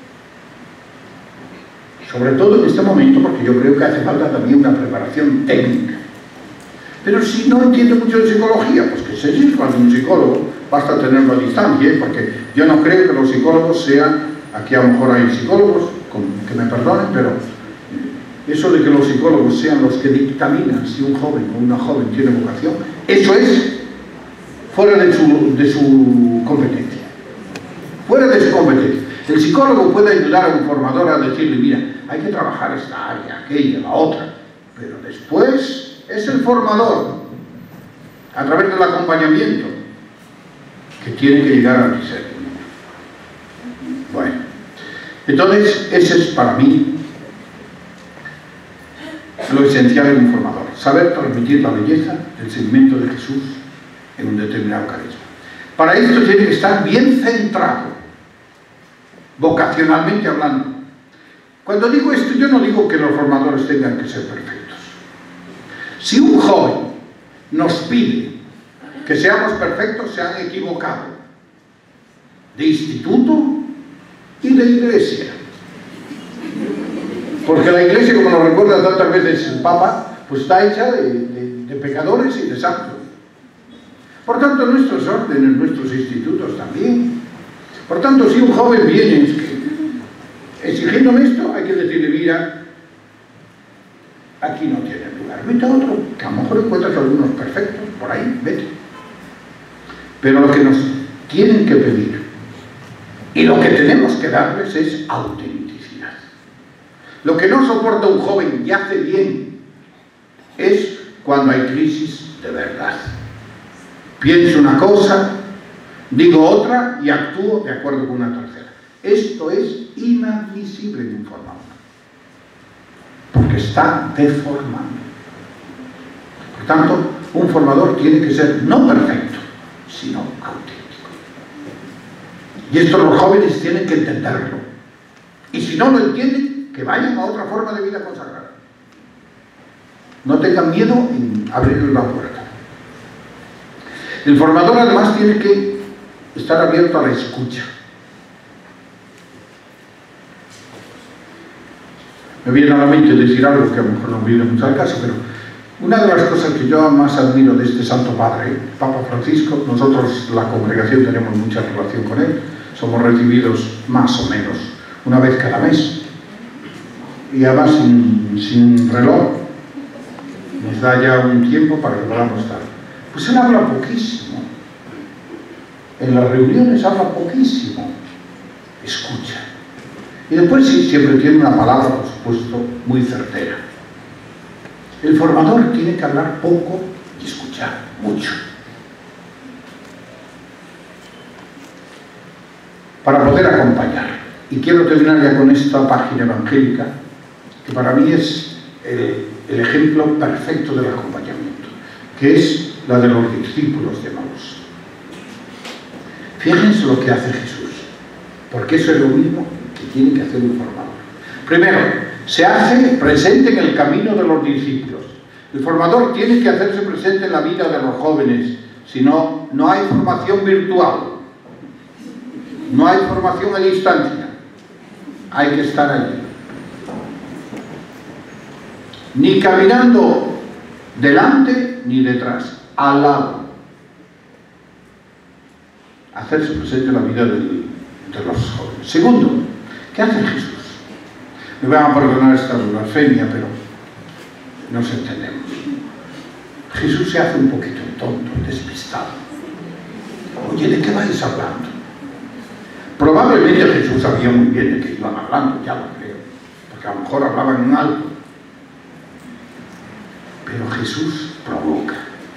Sobre todo en este momento, porque yo creo que hace falta también una preparación técnica. Pero si no entiende mucho de psicología, pues que se sirva de un psicólogo, basta tenerlo a distancia, ¿eh? Porque yo no creo que los psicólogos sean, aquí a lo mejor hay psicólogos, que me perdonen, pero eso de que los psicólogos sean los que dictaminan si un joven o una joven tiene vocación, eso es fuera de su, de su competencia. Fuera de su competencia. El psicólogo puede ayudar a un formador a decirle, mira, hay que trabajar esta área, aquella, la otra, pero después es el formador, a través del acompañamiento, que tiene que llegar al diseño. Bueno, entonces ese es para mí lo esencial en un formador, saber transmitir la belleza del seguimiento de Jesús en un determinado carisma. Para esto tiene que estar bien centrado, vocacionalmente hablando. Cuando digo esto, yo no digo que los formadores tengan que ser perfectos. Si un joven nos pide que seamos perfectos, se han equivocado de instituto y de iglesia. Porque la iglesia, como nos recuerda tantas veces el Papa, pues está hecha de, de, de pecadores y de santos. Por tanto, nuestros órdenes, nuestros institutos también. Por tanto, si un joven viene exigiéndome esto, hay que decirle, mira, aquí no tiene lugar. Vete a otro, que a lo mejor encuentras algunos perfectos, por ahí, vete. Pero lo que nos tienen que pedir y lo que tenemos que darles es autenticidad. Lo que no soporta un joven y hace bien es cuando hay crisis de verdad. Pienso una cosa, digo otra y actúo de acuerdo con una tercera. Esto es inadmisible en un formador, porque está deformando. Por tanto, un formador tiene que ser no perfecto, sino auténtico. Y esto los jóvenes tienen que entenderlo. Y si no lo entienden, que vayan a otra forma de vida consagrada. No tengan miedo en abrirles la puerta. El formador además tiene que estar abierto a la escucha. Me viene a la mente decir algo que a lo mejor no viene mucho al caso, pero una de las cosas que yo más admiro de este Santo Padre, el Papa Francisco, nosotros, la congregación, tenemos mucha relación con él, somos recibidos más o menos una vez cada mes, y además sin, sin reloj, nos da ya un tiempo para que podamos estar. Pues él habla poquísimo, en las reuniones habla poquísimo, escucha. Y después sí, siempre tiene una palabra, por supuesto, muy certera. El formador tiene que hablar poco y escuchar mucho. Para poder acompañar. Y quiero terminar ya con esta página evangélica, que para mí es el, el ejemplo perfecto del acompañamiento, que es la de los discípulos de Maús. Fíjense lo que hace Jesús, porque eso es lo mismo que tiene que hacer un formador. Primero, se hace presente en el camino de los discípulos. El formador tiene que hacerse presente en la vida de los jóvenes, si no, no hay formación virtual, no hay formación a distancia, hay que estar allí. Ni caminando delante ni detrás, al lado. Hacerse presente en la vida del, de los jóvenes. Segundo, ¿qué hace Jesús? Me van a perdonar esta blasfemia, pero nos entendemos. Jesús se hace un poquito tonto, despistado. Oye, ¿de qué vais hablando? Probablemente Jesús sabía muy bien de qué iban hablando, ya lo creo, porque a lo mejor hablaban en alto. Pero Jesús provoca.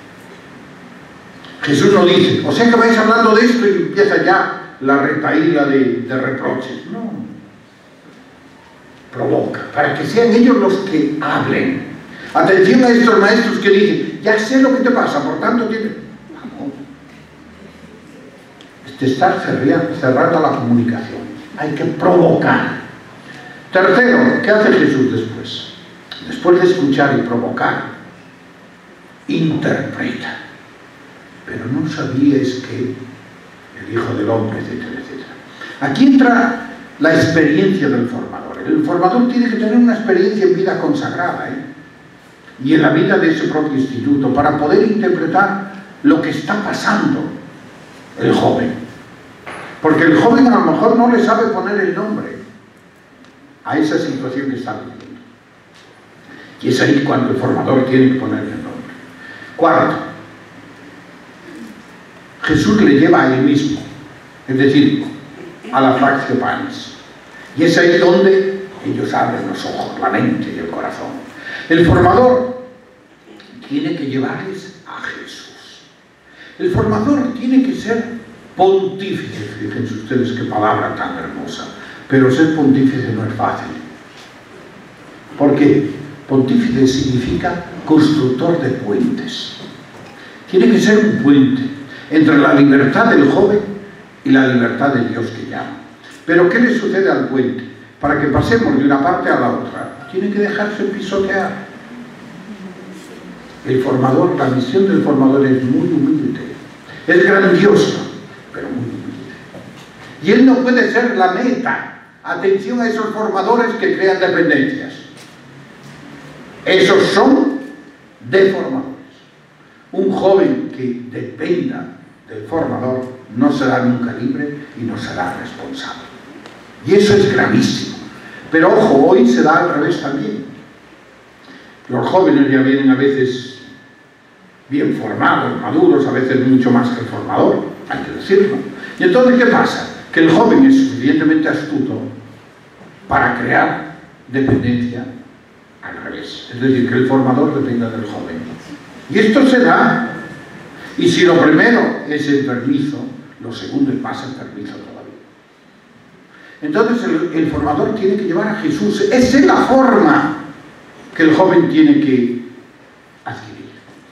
Jesús no dice, o sea que vais hablando de esto y empieza ya la retaíla de, de reproches. No. Provoca, para que sean ellos los que hablen. Atención a estos maestros que dicen, ya sé lo que te pasa, por tanto tienes... No. Es de estar cerrando la comunicación. Hay que provocar. Tercero, ¿qué hace Jesús después? Después de escuchar y provocar, interpreta. Pero no sabíais que el Hijo del Hombre, etcétera, etcétera. Aquí entra la experiencia del formador. El formador tiene que tener una experiencia en vida consagrada, ¿eh? Y en la vida de ese propio instituto, para poder interpretar lo que está pasando el joven. Porque el joven a lo mejor no le sabe poner el nombre a esa situación que está viviendo. Y es ahí cuando el formador tiene que ponerle el nombre. Cuarto, Jesús le lleva a él mismo, es decir, a la fractio panis. Y es ahí donde ellos abren los ojos, la mente y el corazón. El formador tiene que llevarles a Jesús. El formador tiene que ser pontífice. Fíjense ustedes qué palabra tan hermosa. Pero ser pontífice no es fácil. ¿Por qué? Pontífice significa constructor de puentes. Tiene que ser un puente entre la libertad del joven y la libertad de Dios que llama. Pero ¿qué le sucede al puente? Para que pasemos de una parte a la otra, tiene que dejarse pisotear. El formador, la misión del formador es muy humilde, es grandiosa, pero muy humilde. Y él no puede ser la meta. Atención a esos formadores que crean dependencias. Esos son deformadores. Un joven que dependa del formador no será nunca libre y no será responsable. Y eso es gravísimo. Pero ojo, hoy se da al revés también. Los jóvenes ya vienen a veces bien formados, maduros, a veces mucho más que el formador, hay que decirlo. Y entonces, ¿qué pasa? Que el joven es suficientemente astuto para crear dependencia al revés. Es decir, que el formador dependa del joven. Y esto se da. Y si lo primero es enfermizo, lo segundo es más enfermizo todavía. Entonces el, el formador tiene que llevar a Jesús. Esa es la forma que el joven tiene que adquirir.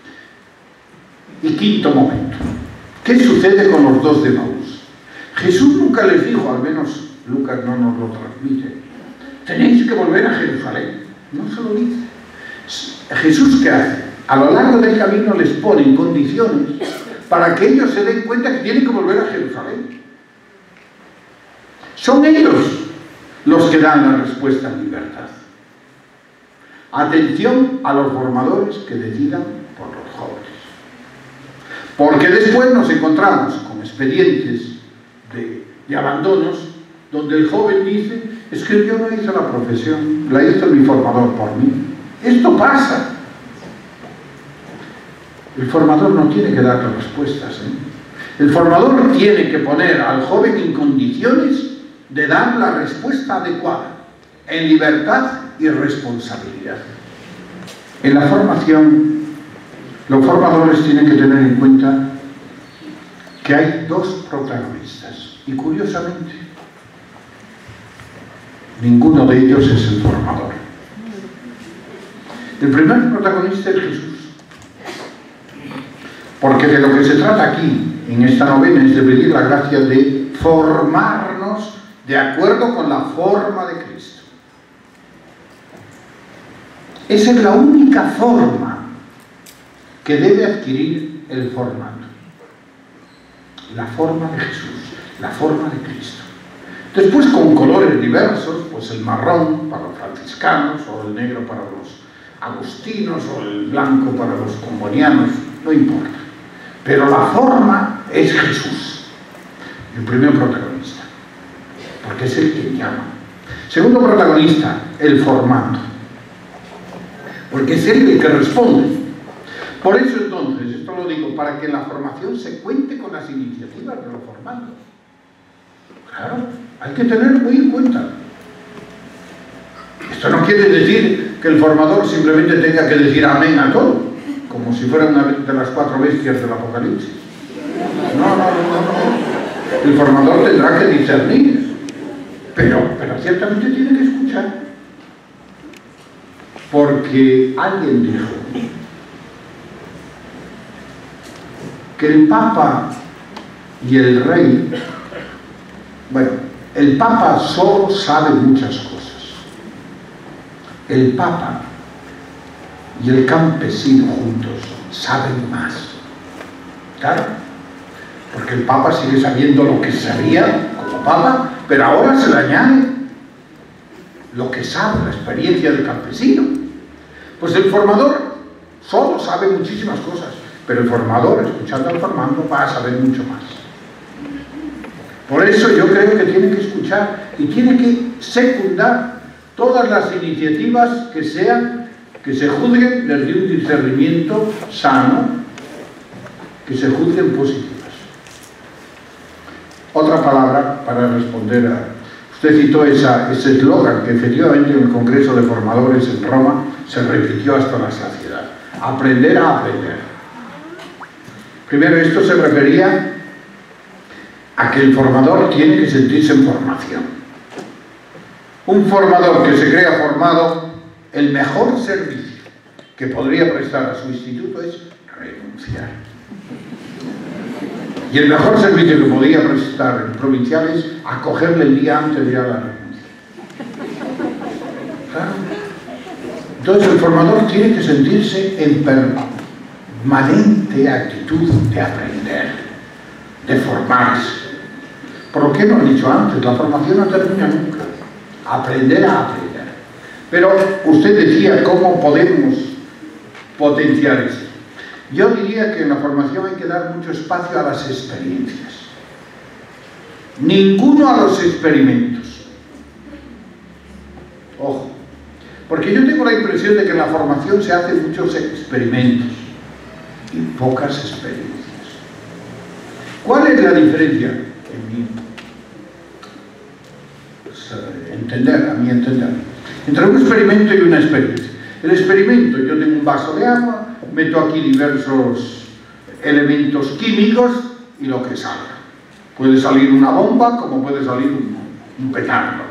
Y quinto momento. ¿Qué sucede con los dos de Maús? Jesús nunca les dijo, al menos Lucas no nos lo transmite, tenéis que volver a Jerusalén. No se lo dice. Jesús, ¿qué hace? A lo largo del camino les pone en condiciones para que ellos se den cuenta que tienen que volver a Jerusalén. Son ellos los que dan la respuesta en libertad. Atención a los formadores que decidan por los jóvenes. Porque después nos encontramos con expedientes de, de abandonos donde el joven dice, es que yo no hice la profesión, la hizo mi formador por mí. Esto pasa. El formador no tiene que dar las respuestas, ¿eh? El formador tiene que poner al joven en condiciones de dar la respuesta adecuada, en libertad y responsabilidad. En la formación, los formadores tienen que tener en cuenta que hay dos protagonistas. Y curiosamente, ninguno de ellos es el formador. El primer protagonista es Jesús. Porque de lo que se trata aquí, en esta novena, es de pedir la gracia de formarnos de acuerdo con la forma de Cristo. Esa es la única forma que debe adquirir el formado. La forma de Jesús, la forma de Cristo. Después, con colores diversos, pues el marrón para los franciscanos, o el negro para los agustinos, o el blanco para los combonianos, no importa. Pero la forma es Jesús, el primer protagonista, porque es el que llama. Segundo protagonista, el formando, porque es él el que responde. Por eso entonces, esto lo digo, para que en la formación se cuente con las iniciativas de los formandos. Claro, hay que tenerlo muy en cuenta. Esto no quiere decir que el formador simplemente tenga que decir amén a todo, como si fuera una de las cuatro bestias del Apocalipsis. No, no, no, no. El formador tendrá que discernir, pero, pero ciertamente tiene que escuchar. Porque alguien dijo que el Papa y el Rey, bueno, el Papa solo sabe muchas cosas. El Papa y el campesino juntos saben más. Claro, porque el Papa sigue sabiendo lo que sabía como Papa, pero ahora se le añade lo que sabe, la experiencia del campesino. Pues el formador solo sabe muchísimas cosas, pero el formador, escuchando al formando, va a saber mucho más. Por eso yo creo que tiene que escuchar y tiene que secundar todas las iniciativas que sean, que se juzguen desde un discernimiento sano, que se juzguen positivas. Otra palabra para responder a... Usted citó esa, ese eslogan que efectivamente en el Congreso de Formadores en Roma se repitió hasta la saciedad. Aprender a aprender. Primero, esto se refería a que el formador tiene que sentirse en formación. Un formador que se crea formado, el mejor servicio que podría prestar a su instituto es renunciar. Y el mejor servicio que podía prestar el provincial es acogerle el día antes de ir a la renuncia. Claro. Entonces el formador tiene que sentirse en permanente actitud de aprender, de formarse. Por lo que hemos dicho antes, la formación no termina nunca. Aprender a aprender. Pero usted decía cómo podemos potenciar esto. Yo diría que en la formación hay que dar mucho espacio a las experiencias. Ninguno a los experimentos. Ojo. Porque yo tengo la impresión de que en la formación se hacen muchos experimentos y pocas experiencias. ¿Cuál es la diferencia? En mi pues, entender, a mi entender, entre un experimento y una experiencia. El experimento, yo tengo un vaso de agua, meto aquí diversos elementos químicos y lo que salga. Puede salir una bomba como puede salir un, un petardo.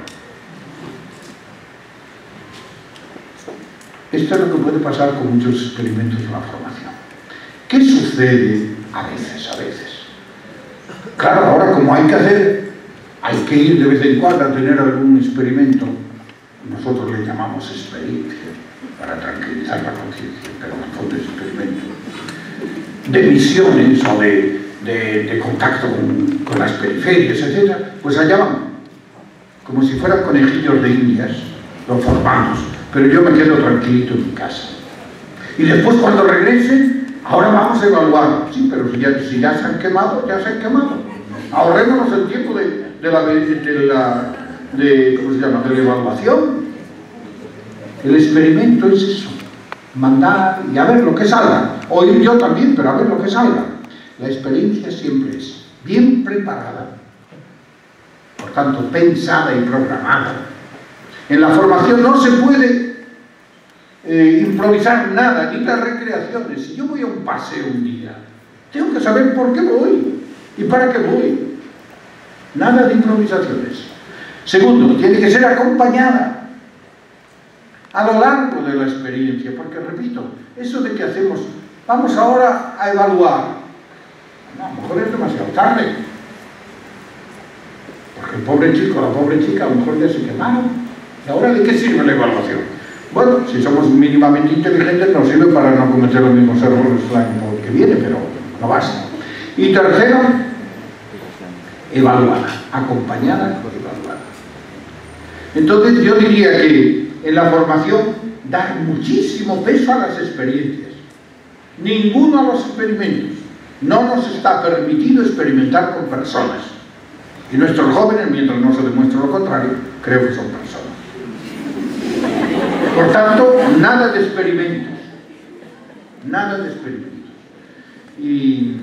Esto es lo que puede pasar con muchos experimentos en la formación. ¿Qué sucede a veces, a veces? Claro, ahora como hay que hacer, hay que ir de vez en cuando a tener algún experimento. Nosotros le llamamos experiencia, para tranquilizar la conciencia, pero en el fondo es experimento. De misiones o de, de, de contacto con, con las periferias, etcétera, pues allá van. Como si fueran conejillos de indias, los formamos. Pero yo me quedo tranquilito en mi casa. Y después cuando regresen, ahora vamos a evaluar. Sí, pero si ya, si ya se han quemado, ya se han quemado. Ahorrémonos el tiempo de, de, la, de, la, de, ¿cómo se llama? de la evaluación. El experimento es eso. Mandar y a ver lo que salga. O ir yo también, pero a ver lo que salga. La experiencia siempre es bien preparada. Por tanto, pensada y programada. En la formación no se puede eh, improvisar nada, ni las recreaciones. Si yo voy a un paseo un día, tengo que saber por qué voy y para qué voy. Nada de improvisaciones. Segundo, tiene que ser acompañada a lo largo de la experiencia, porque repito, eso de que hacemos, vamos ahora a evaluar, no, a lo mejor es demasiado tarde, porque el pobre chico, la pobre chica, a lo mejor ya se quemaron. ¿Y ahora de qué sirve la evaluación? Bueno, si somos mínimamente inteligentes nos sirve para no cometer los mismos errores el año que viene, pero no basta. Y tercero, evaluada, acompañada y evaluada. Entonces yo diría que en la formación dar muchísimo peso a las experiencias. Ninguno a los experimentos. No nos está permitido experimentar con personas. Y nuestros jóvenes, mientras no se demuestre lo contrario, creo que son personas. Por tanto, nada de experimentos. Nada de experimentos. Y,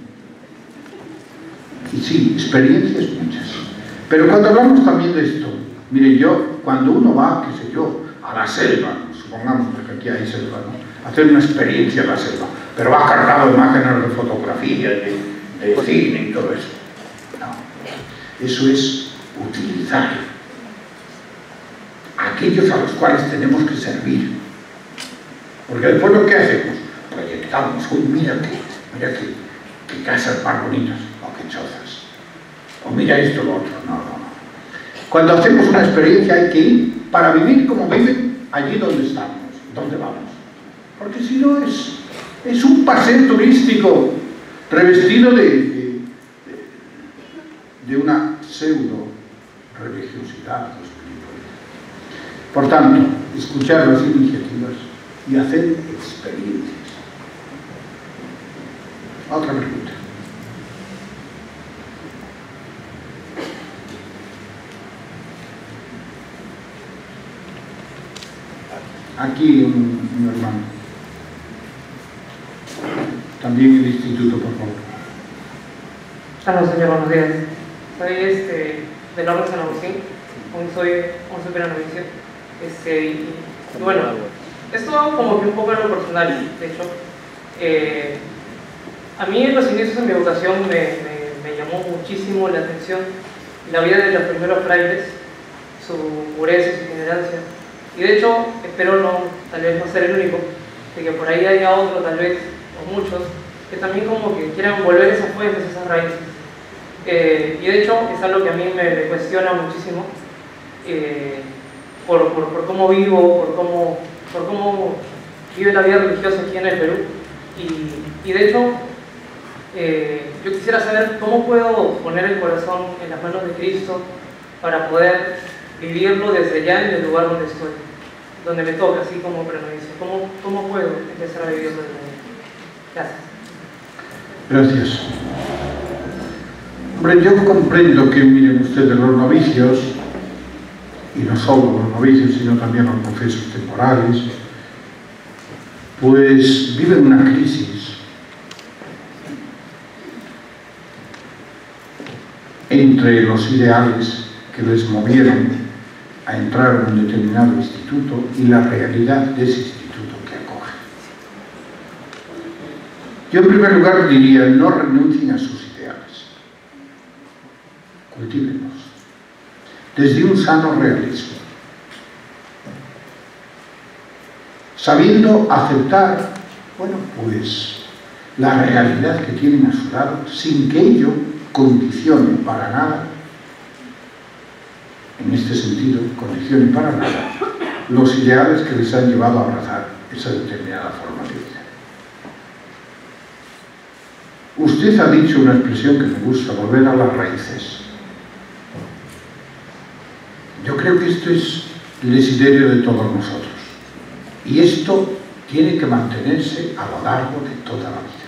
y sí, experiencias muchas. Pero cuando hablamos también de esto, miren, yo, cuando uno va, qué sé yo, a la selva, supongamos que aquí hay selva, ¿no? Hacer una experiencia en la selva, pero va cargado de imágenes de fotografía, de, de cine y todo eso. No, eso es utilizar aquellos a los cuales tenemos que servir. Porque después lo que hacemos, proyectamos, uy, mira que, mira que, que casas más bonitas, o que chozas, o mira esto, lo otro, no, no, no. Cuando hacemos una experiencia hay que ir para vivir como viven allí donde estamos, donde vamos. Porque si no es, es un paseo turístico revestido de, de, de, de una pseudo religiosidad. Por tanto, escuchar las iniciativas y hacer experiencias. Otra pregunta. Aquí un, un hermano. También el instituto, por favor. Hola, señor, buenos días. Soy este, del Orden San Agustín. Aún soy un superanovicio. Este, y, y bueno, esto como que un poco en lo personal, de hecho, eh, a mí en los inicios de mi educación me, me, me llamó muchísimo la atención la vida de los primeros frailes, su pureza, su itinerancia, y de hecho, espero no, tal vez no ser el único, de que por ahí haya otro, tal vez, o muchos, que también como que quieren volver esas fuentes, esas raíces. Eh, y de hecho es algo que a mí me, me cuestiona muchísimo eh, por, por, por cómo vivo, por cómo, por cómo vive la vida religiosa aquí en el Perú. Y, y de hecho eh, yo quisiera saber cómo puedo poner el corazón en las manos de Cristo para poder vivirlo desde ya en el lugar donde estoy, donde me toca, así como prenovicio. ¿Cómo, ¿Cómo puedo empezar a vivirlo desde ahí? Gracias. Gracias. Hombre, yo comprendo que, miren ustedes, los novicios, y no solo los novicios, sino también los confesos temporales, pues viven una crisis entre los ideales que les movieron a entrar en un determinado instituto y la realidad de ese instituto que acoge. Yo en primer lugar diría, no renuncien a sus ideales, cultívenlos desde un sano realismo, sabiendo aceptar, bueno, pues la realidad que tienen a su lado, sin que ello condicione para nada, en este sentido, condicione para nada, los ideales que les han llevado a abrazar esa determinada forma de vida. Usted ha dicho una expresión que me gusta, volver a las raíces. Yo creo que esto es el desiderio de todos nosotros. Y esto tiene que mantenerse a lo largo de toda la vida.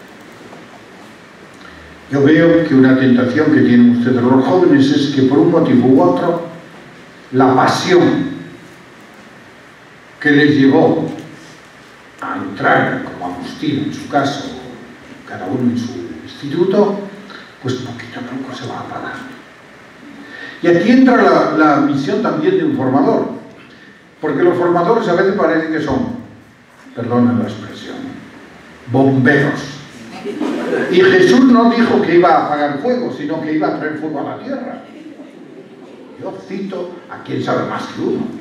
Yo veo que una tentación que tienen ustedes los jóvenes es que por un motivo u otro, la pasión que les llevó a entrar, como Agustín en su caso, cada uno en su instituto, pues poquito a poco se va apagando. Y aquí entra la, la misión también de un formador, porque los formadores a veces parecen que son, perdonen la expresión, bomberos. Y Jesús no dijo que iba a apagar fuego, sino que iba a traer fuego a la tierra. Yo cito a quien sabe más que uno.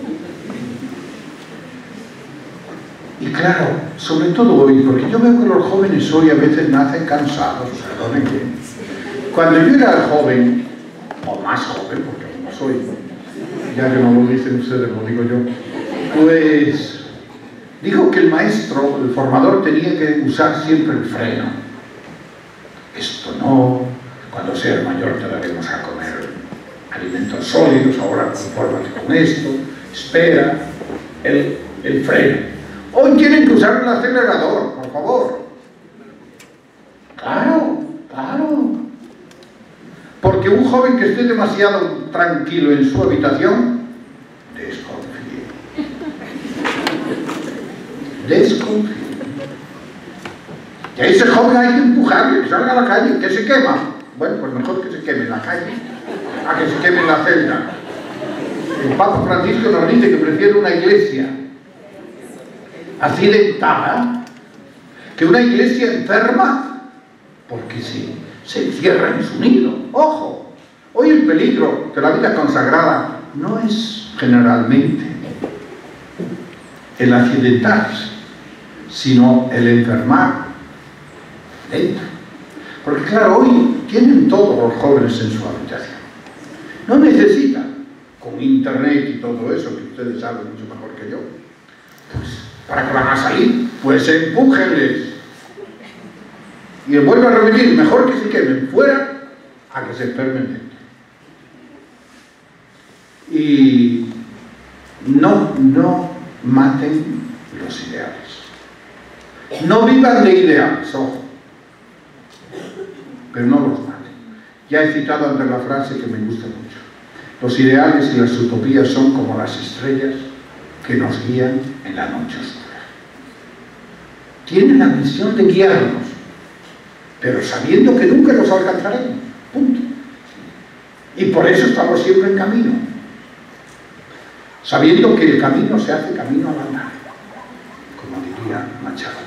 Y claro, sobre todo hoy, porque yo veo que los jóvenes hoy a veces nacen cansados, perdónenme. Cuando yo era joven, o más joven, porque no soy, ya que no lo dicen ustedes, lo digo yo, pues digo que el maestro, el formador, tenía que usar siempre el freno. Esto no, cuando seas mayor te daremos a comer alimentos sólidos, ahora confórmate con esto, espera, el, el freno. Hoy tienen que usar un acelerador, por favor. Claro, claro. Porque un joven que esté demasiado tranquilo en su habitación, desconfíe. Desconfíe. Y a ese joven hay que empujarle, que salga a la calle, que se quema. Bueno, pues mejor que se queme en la calle, a que se queme en la celda. El Papa Francisco nos dice que prefiere una iglesia accidentada que una iglesia enferma, porque sí, se encierra en su nido. ¡Ojo! Hoy el peligro de la vida consagrada no es generalmente el accidentarse, sino el enfermar dentro. Porque claro, hoy tienen todos los jóvenes en su habitación. No necesitan, con internet y todo eso, que ustedes saben mucho mejor que yo, pues, ¿para qué van a salir? Pues empújenles. Y vuelvo a repetir, mejor que se quemen fuera a que se enfermen dentro. Y no, no maten los ideales. No vivan de ideales, ojo. Pero no los maten. Ya he citado antes la frase que me gusta mucho. Los ideales y las utopías son como las estrellas que nos guían en la noche oscura. Tienen la misión de guiarnos, pero sabiendo que nunca los alcanzaremos. Punto. Y por eso estamos siempre en camino. Sabiendo que el camino se hace camino al andar, como diría Machado.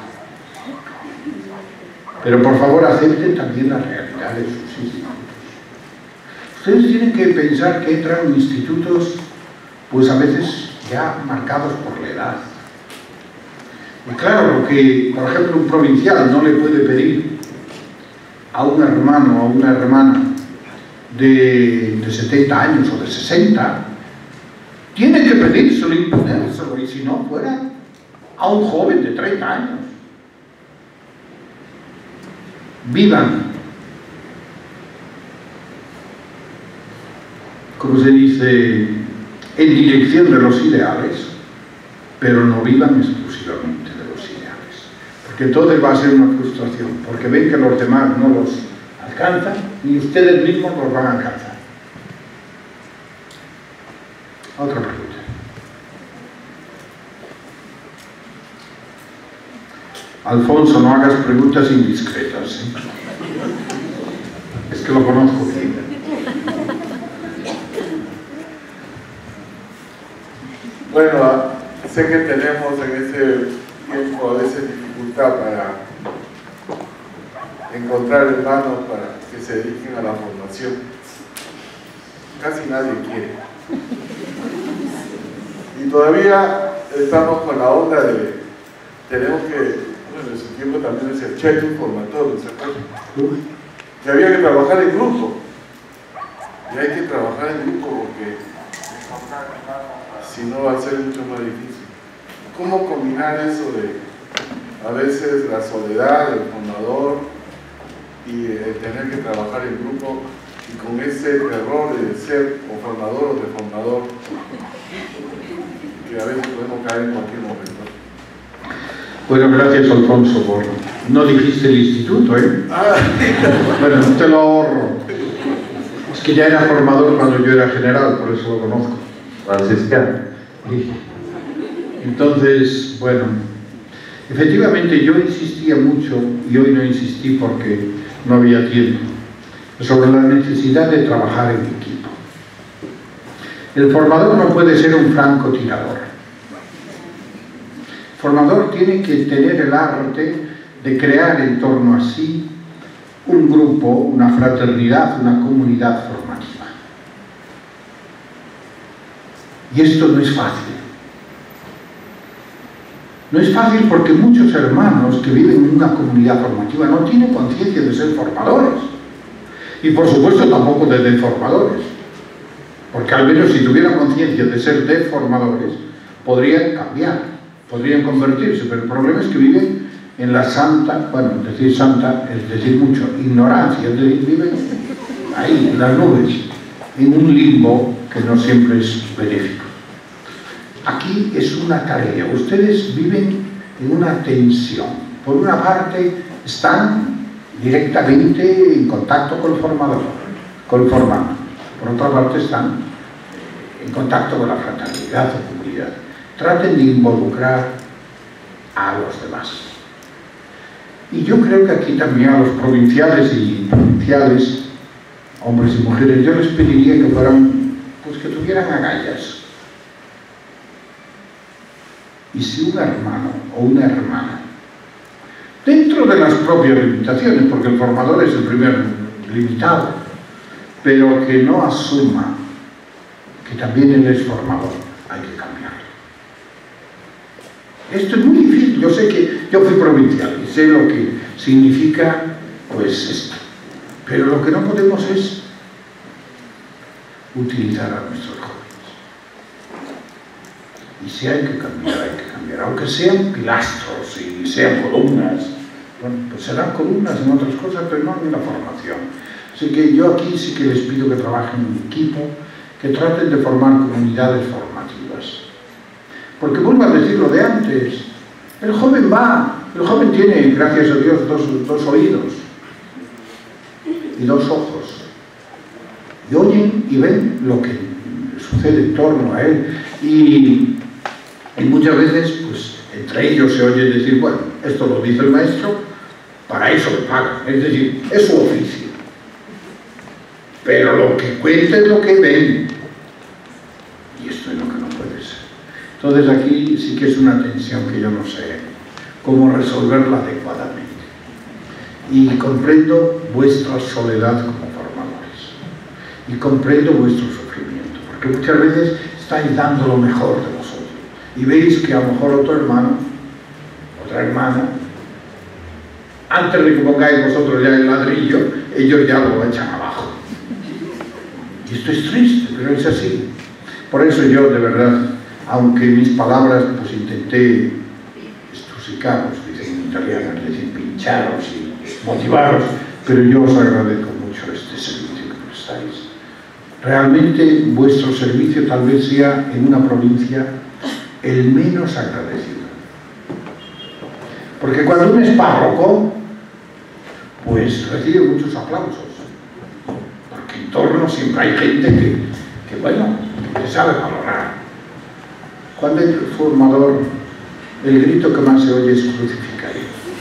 Pero por favor acepten también la realidad de sus institutos. Ustedes tienen que pensar que entran en institutos, pues a veces ya marcados por la edad. Y claro, lo que, por ejemplo, un provincial no le puede pedir a un hermano o a una hermana de, de setenta años o de sesenta, tiene que pedírselo, imponérselo, y si no fuera a un joven de treinta años. Vivan, como se dice, en dirección de los ideales, pero no vivan exclusivamente de los ideales, porque entonces va a ser una frustración, porque ven que los demás no los alcanzan y ustedes mismos los van a alcanzar. Otra pregunta. Alfonso, no hagas preguntas indiscretas, ¿eh? Es que lo conozco bien. Bueno, sé que tenemos en ese tiempo a veces dificultad para encontrar hermanos para que se dediquen a la formación. Casi nadie quiere. Y todavía estamos con la onda de, tenemos que, bueno, en su tiempo también es el cheque formatorio, ¿se acuerdan? Que había que trabajar en grupo. Y hay que trabajar en grupo porque si no va a ser mucho más difícil. ¿Cómo combinar eso de a veces la soledad del fundador y el tener que trabajar en grupo y con ese error de ser o formador o deformador que a veces podemos caer en cualquier momento? Bueno, gracias Alfonso por... No dijiste el instituto, ¿eh? Ah. Bueno, te lo ahorro. Es que ya era formador cuando yo era general, por eso lo conozco. Franciscano. Entonces, bueno, efectivamente yo insistía mucho, y hoy no insistí porque no había tiempo, sobre la necesidad de trabajar en equipo. El formador no puede ser un francotirador. El formador tiene que tener el arte de crear en torno a sí un grupo, una fraternidad, una comunidad formativa. Y esto no es fácil. No es fácil porque muchos hermanos que viven en una comunidad formativa no tienen conciencia de ser formadores. Y por supuesto tampoco de deformadores. Porque al menos si tuvieran conciencia de ser deformadores, podrían cambiar, podrían convertirse. Pero el problema es que viven en la santa, bueno, decir santa es decir mucho, ignorancia, es decir, viven ahí, en las nubes, en un limbo que no siempre es benéfico. Aquí es una tarea, ustedes viven en una tensión. Por una parte están directamente en contacto con el formador, con el formado. Por otra parte están en contacto con la fraternidad o comunidad. Traten de involucrar a los demás. Y yo creo que aquí también a los provinciales y provinciales, hombres y mujeres, yo les pediría que fueran, pues que tuvieran agallas. Y si un hermano o una hermana, dentro de las propias limitaciones, porque el formador es el primer limitado, pero que no asuma que también él es formador, hay que cambiarlo. Esto es muy difícil, yo sé que yo fui provincial y sé lo que significa pues esto, pero lo que no podemos es utilizar a nuestros jóvenes. Y si hay que cambiar, hay que cambiar, aunque sean pilastros y sean columnas, bueno, pues serán columnas en otras cosas, pero no en la formación. Así que yo aquí sí que les pido que trabajen en equipo, que traten de formar comunidades formativas. Porque vuelvo a decir lo de antes, el joven va, el joven tiene, gracias a Dios, dos, dos oídos y dos ojos, y oyen y ven lo que sucede en torno a él, y, y muchas veces, pues, entre ellos se oye decir, bueno, esto lo dice el maestro, para eso le pagan, es decir, es su oficio. Pero lo que cuenta es lo que ven, y esto es lo que no puede ser. Entonces aquí sí que es una tensión que yo no sé cómo resolverla adecuadamente. Y comprendo vuestra soledad como formadores, y comprendo vuestro sufrimiento, porque muchas veces estáis dando lo mejor de vosotros, y veis que a lo mejor otro hermano, otra hermana, antes de que pongáis vosotros ya el ladrillo, ellos ya lo echan abajo. Y esto es triste, pero es así. Por eso yo, de verdad, aunque mis palabras, pues intenté estusicaros, dicen en italiano, es decir, pincharos y motivaros, pero yo os agradezco mucho este servicio que prestáis. Realmente vuestro servicio tal vez sea en una provincia el menos agradecido. Porque cuando uno es párroco, pues recibe muchos aplausos. Porque en torno siempre hay gente que, que bueno, que sabe valorar. Cuando hay formador, el grito que más se oye es crucificare.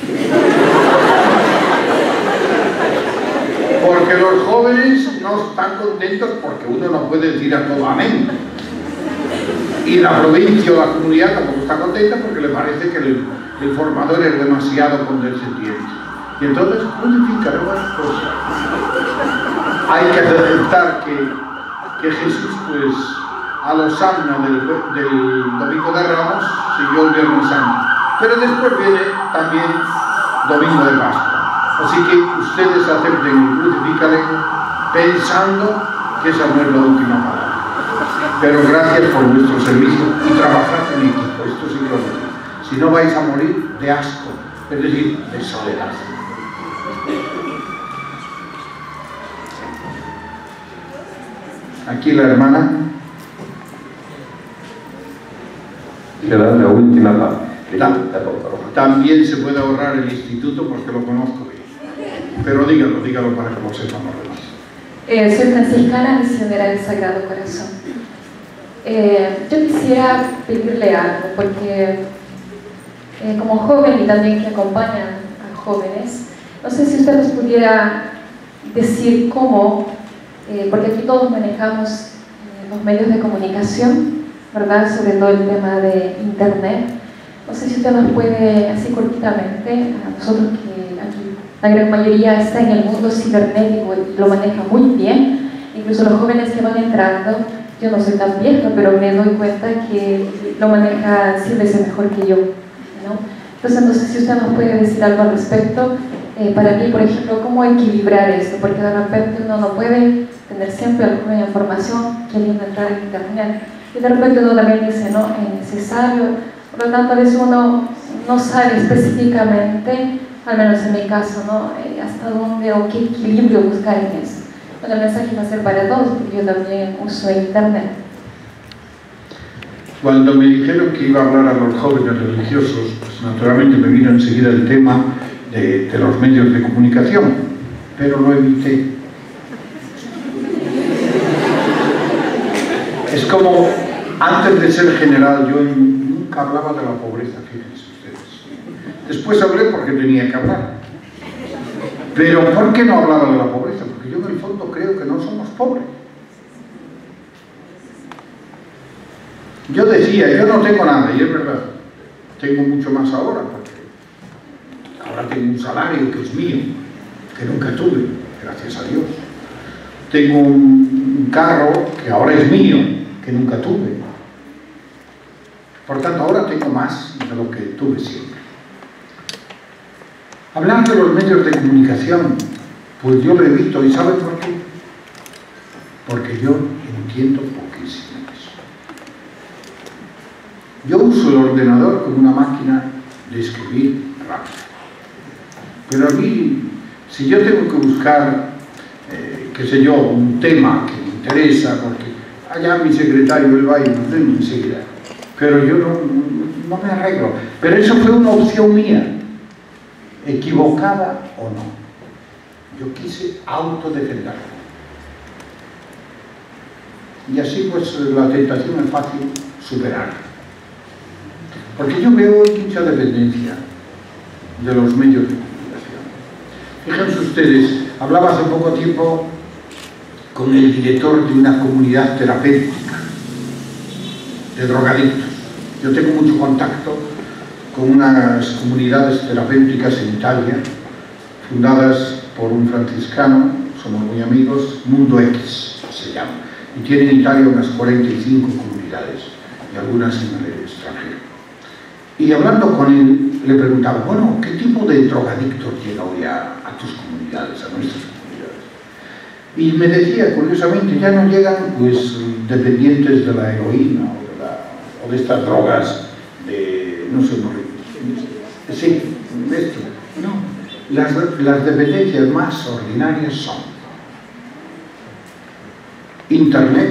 Porque los jóvenes no están contentos porque uno no puede decir a todo amén. Y la provincia o la comunidad tampoco está contenta porque le parece que el, el formador es demasiado condescendiente. Y entonces crucifican las cosas. Hay que aceptar que, que Jesús, pues, a los sábados del, del Domingo de Ramos siguió el Viernes Santo. Pero después viene también Domingo de Pascua. Así que ustedes acepten el crucifícale pensando que esa no es la última palabra. Pero gracias por vuestro servicio y trabajad en equipo, esto sí lo digo. Si no vais a morir de asco, es decir, de soledad. Aquí la hermana. Será la última parte. También se puede ahorrar el instituto porque lo conozco bien. Pero dígalo, dígalo para que lo sepan los demás. Eh, soy franciscana misionera del Sagrado Corazón. Eh, yo quisiera pedirle algo, porque eh, como joven y también que acompañan a jóvenes, no sé si usted nos pudiera decir cómo, eh, porque aquí todos manejamos eh, los medios de comunicación, ¿verdad? Sobre todo el tema de internet. No sé si usted nos puede, así cortitamente, a nosotros que aquí la gran mayoría está en el mundo cibernético y lo maneja muy bien, incluso los jóvenes que van entrando, yo no soy tan vieja, pero me doy cuenta que lo maneja cien veces mejor que yo, ¿no? Entonces no sé si usted nos puede decir algo al respecto. Eh, para mí, por ejemplo, cómo equilibrar esto, porque de repente uno no puede tener siempre alguna información queriendo entrar en internet, y de repente uno también dice, no, es necesario. Por lo tanto, a veces uno no sabe específicamente, al menos en mi caso, ¿no? Eh, hasta dónde o qué equilibrio buscar en eso. Bueno, el mensaje va a ser para todos, porque yo también uso internet. Cuando me dijeron que iba a hablar a los jóvenes religiosos, pues naturalmente me vino enseguida el tema de, de los medios de comunicación, pero lo evité. Es como, antes de ser general, yo nunca hablaba de la pobreza, fíjense ustedes. Después hablé porque tenía que hablar. Pero ¿por qué no hablaba de la pobreza? Porque yo en el fondo creo que no somos pobres. Yo decía, yo no tengo nada, y es verdad, tengo mucho más ahora, porque ahora tengo un salario que es mío, que nunca tuve, gracias a Dios. Tengo un carro que ahora es mío, que nunca tuve. Por tanto, ahora tengo más de lo que tuve siempre. Hablar de los medios de comunicación, pues yo lo evito, ¿y sabe por qué? Porque yo entiendo poquísimo eso. Yo uso el ordenador como una máquina de escribir rápido. Pero a mí, si yo tengo que buscar, eh, qué sé yo, un tema que me interesa, porque allá mi secretario él va y nos ven enseguida, pero yo no, no me arreglo. Pero eso fue una opción mía, equivocada o no. Yo quise autodefenderme. Y así pues la tentación es fácil superarla. Porque yo veo mucha dependencia de los medios de comunicación. Fíjense ustedes, hablaba hace poco tiempo con el director de una comunidad terapéutica de drogadictos. Yo tengo mucho contacto con unas comunidades terapéuticas en Italia, fundadas por un franciscano, somos muy amigos, Mundo X se llama, y tiene en Italia unas cuarenta y cinco comunidades, y algunas en el extranjero. Y hablando con él, le preguntaba, bueno, ¿qué tipo de drogadictos llega hoy a, a tus comunidades, a nuestras comunidades? Y me decía, curiosamente, ya no llegan pues dependientes de la heroína o de, la, o de estas drogas de, no sé, no, sí, esto, no. Las, las dependencias más ordinarias son Internet,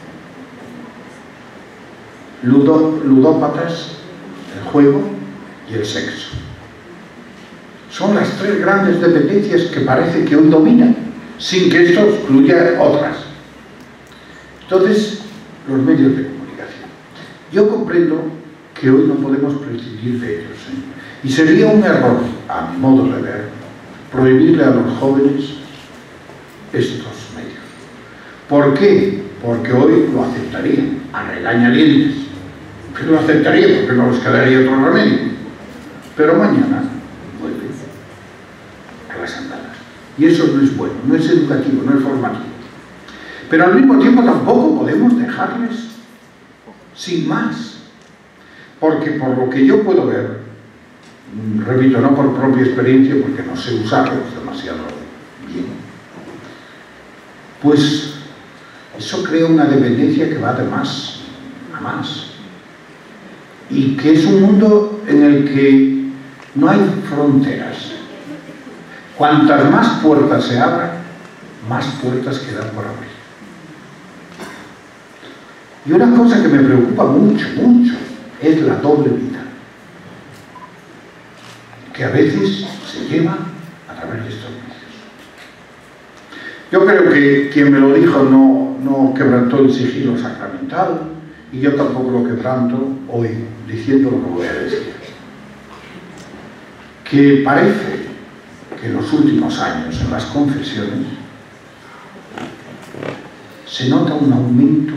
ludo, ludópatas, el juego y el sexo. Son las tres grandes dependencias que parece que hoy dominan, sin que esto excluya otras. Entonces, los medios de comunicación. Yo comprendo que hoy no podemos prescindir de ellos, ¿eh? Y sería un error, a mi modo de ver, prohibirle a los jóvenes estos medios. ¿Por qué? Porque hoy lo aceptarían, a regañadientes. Pero lo aceptaría porque no les quedaría otro remedio. Pero mañana vuelven a las andadas. Y eso no es bueno, no es educativo, no es formativo. Pero al mismo tiempo tampoco podemos dejarles sin más. Porque por lo que yo puedo ver, repito, no por propia experiencia, porque no sé usarlos demasiado bien, pues eso crea una dependencia que va de más a más. Y que es un mundo en el que no hay fronteras. Cuantas más puertas se abran, más puertas quedan por abrir. Y una cosa que me preocupa mucho, mucho, es la doble vida, que a veces se lleva a través de estos medios. Yo creo que quien me lo dijo no, no quebrantó el sigilo sacramental, y yo tampoco lo quebranto hoy, diciendo lo que voy a decir. Que parece que en los últimos años, en las confesiones, se nota un aumento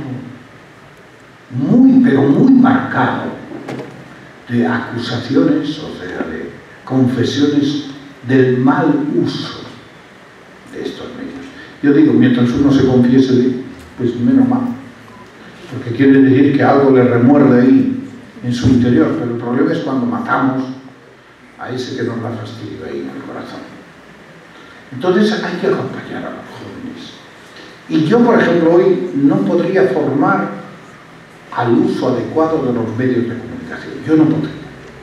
muy, pero muy marcado de acusaciones, o sea, de confesiones del mal uso de estos medios. Yo digo, mientras uno se confiese, pues menos mal, porque quiere decir que algo le remuerde ahí en su interior, pero el problema es cuando matamos a ese que nos da fastidio ahí en el corazón. Entonces hay que acompañar a los jóvenes. Y yo, por ejemplo, hoy no podría formar al uso adecuado de los medios de comunicación. Yo no podría.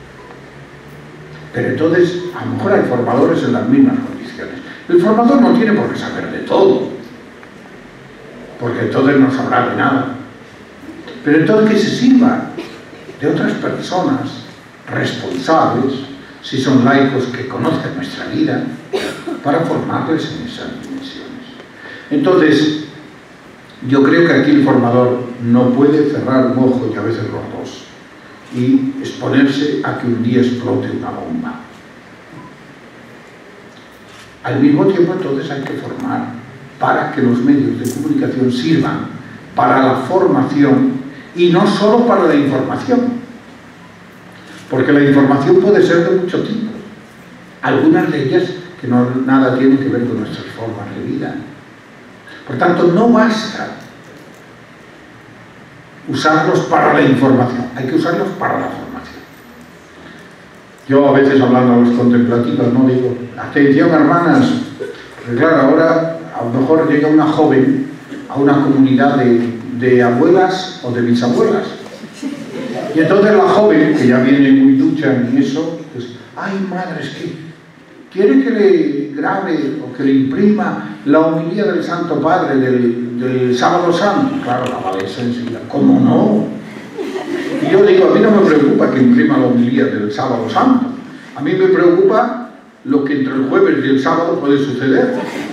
Pero entonces, a lo mejor hay formadores en las mismas condiciones. El formador no tiene por qué saber de todo, porque entonces no sabrá de nada. Pero entonces que se sirva de otras personas responsables, si son laicos que conozcan nuestra vida, para formarles en esas dimensiones. Entonces, yo creo que aquí el formador no puede cerrar un ojo y a veces los dos y exponerse a que un día explote una bomba. Al mismo tiempo, entonces, hay que formar para que los medios de comunicación sirvan para la formación y no solo para la información, porque la información puede ser de mucho tipo, algunas de ellas que no nada tienen que ver con nuestras formas de vida. Por tanto, no basta usarlos para la información, hay que usarlos para la formación. Yo a veces, hablando a los contemplativos, no digo, atención hermanas, porque claro, ahora a lo mejor llega una joven a una comunidad de, de abuelas o de bisabuelas, y entonces la joven, que ya viene muy ducha en eso, pues, ay madre, es que quiere que le grabe o que le imprima la homilía del Santo Padre del, del Sábado Santo. Claro, la abadesa enseguida, ¿cómo no? Y yo digo, a mí no me preocupa que imprima la homilía del Sábado Santo, a mí me preocupa lo que entre el jueves y el sábado puede suceder.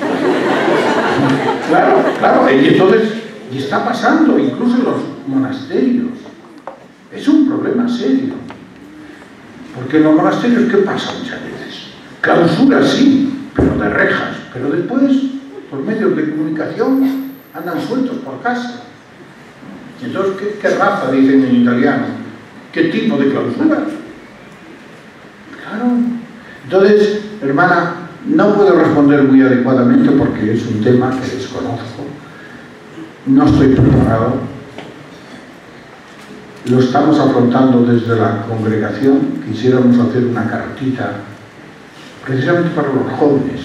Claro, claro, y entonces, y está pasando incluso en los monasterios. Es un problema serio, porque en los monasterios, ¿qué pasa muchas veces? Clausura sí, pero de rejas, pero después los medios de comunicación andan sueltos por casa. Y entonces, ¿qué, qué raza dicen en italiano? ¿Qué tipo de clausura? Claro. Entonces, hermana, no puedo responder muy adecuadamente porque es un tema que desconozco, no estoy preparado, lo estamos afrontando desde la congregación. Quisiéramos hacer una cartita precisamente para los jóvenes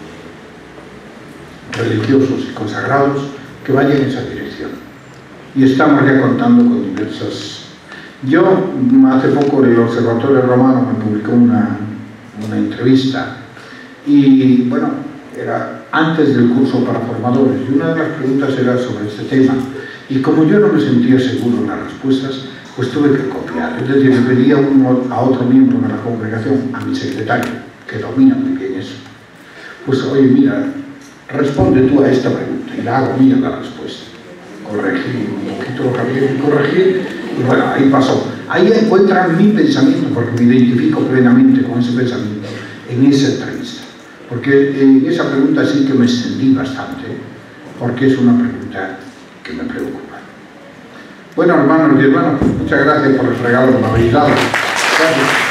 religiosos y consagrados que vayan en esa dirección. Y estamos ya contando con diversas... Yo, hace poco, el Observatorio Romano me publicó una, una entrevista y, bueno, era antes del curso para formadores, y una de las preguntas era sobre este tema. Y como yo no me sentía seguro en las respuestas, pues tuve que copiar. Es decir, le pedí a, uno, a otro miembro de la congregación, a mi secretario, que domina muy bien eso, pues, oye, mira, responde tú a esta pregunta, y la hago mía la respuesta. Corregí un poquito lo que había que corregir, y bueno, ahí pasó. Ahí encuentran mi pensamiento, porque me identifico plenamente con ese pensamiento en esa entrevista. Porque en esa pregunta sí que me extendí bastante, porque es una pregunta que me preocupa. Bueno, hermanos y hermanas, muchas gracias por el regalo que me habéis dado. Gracias.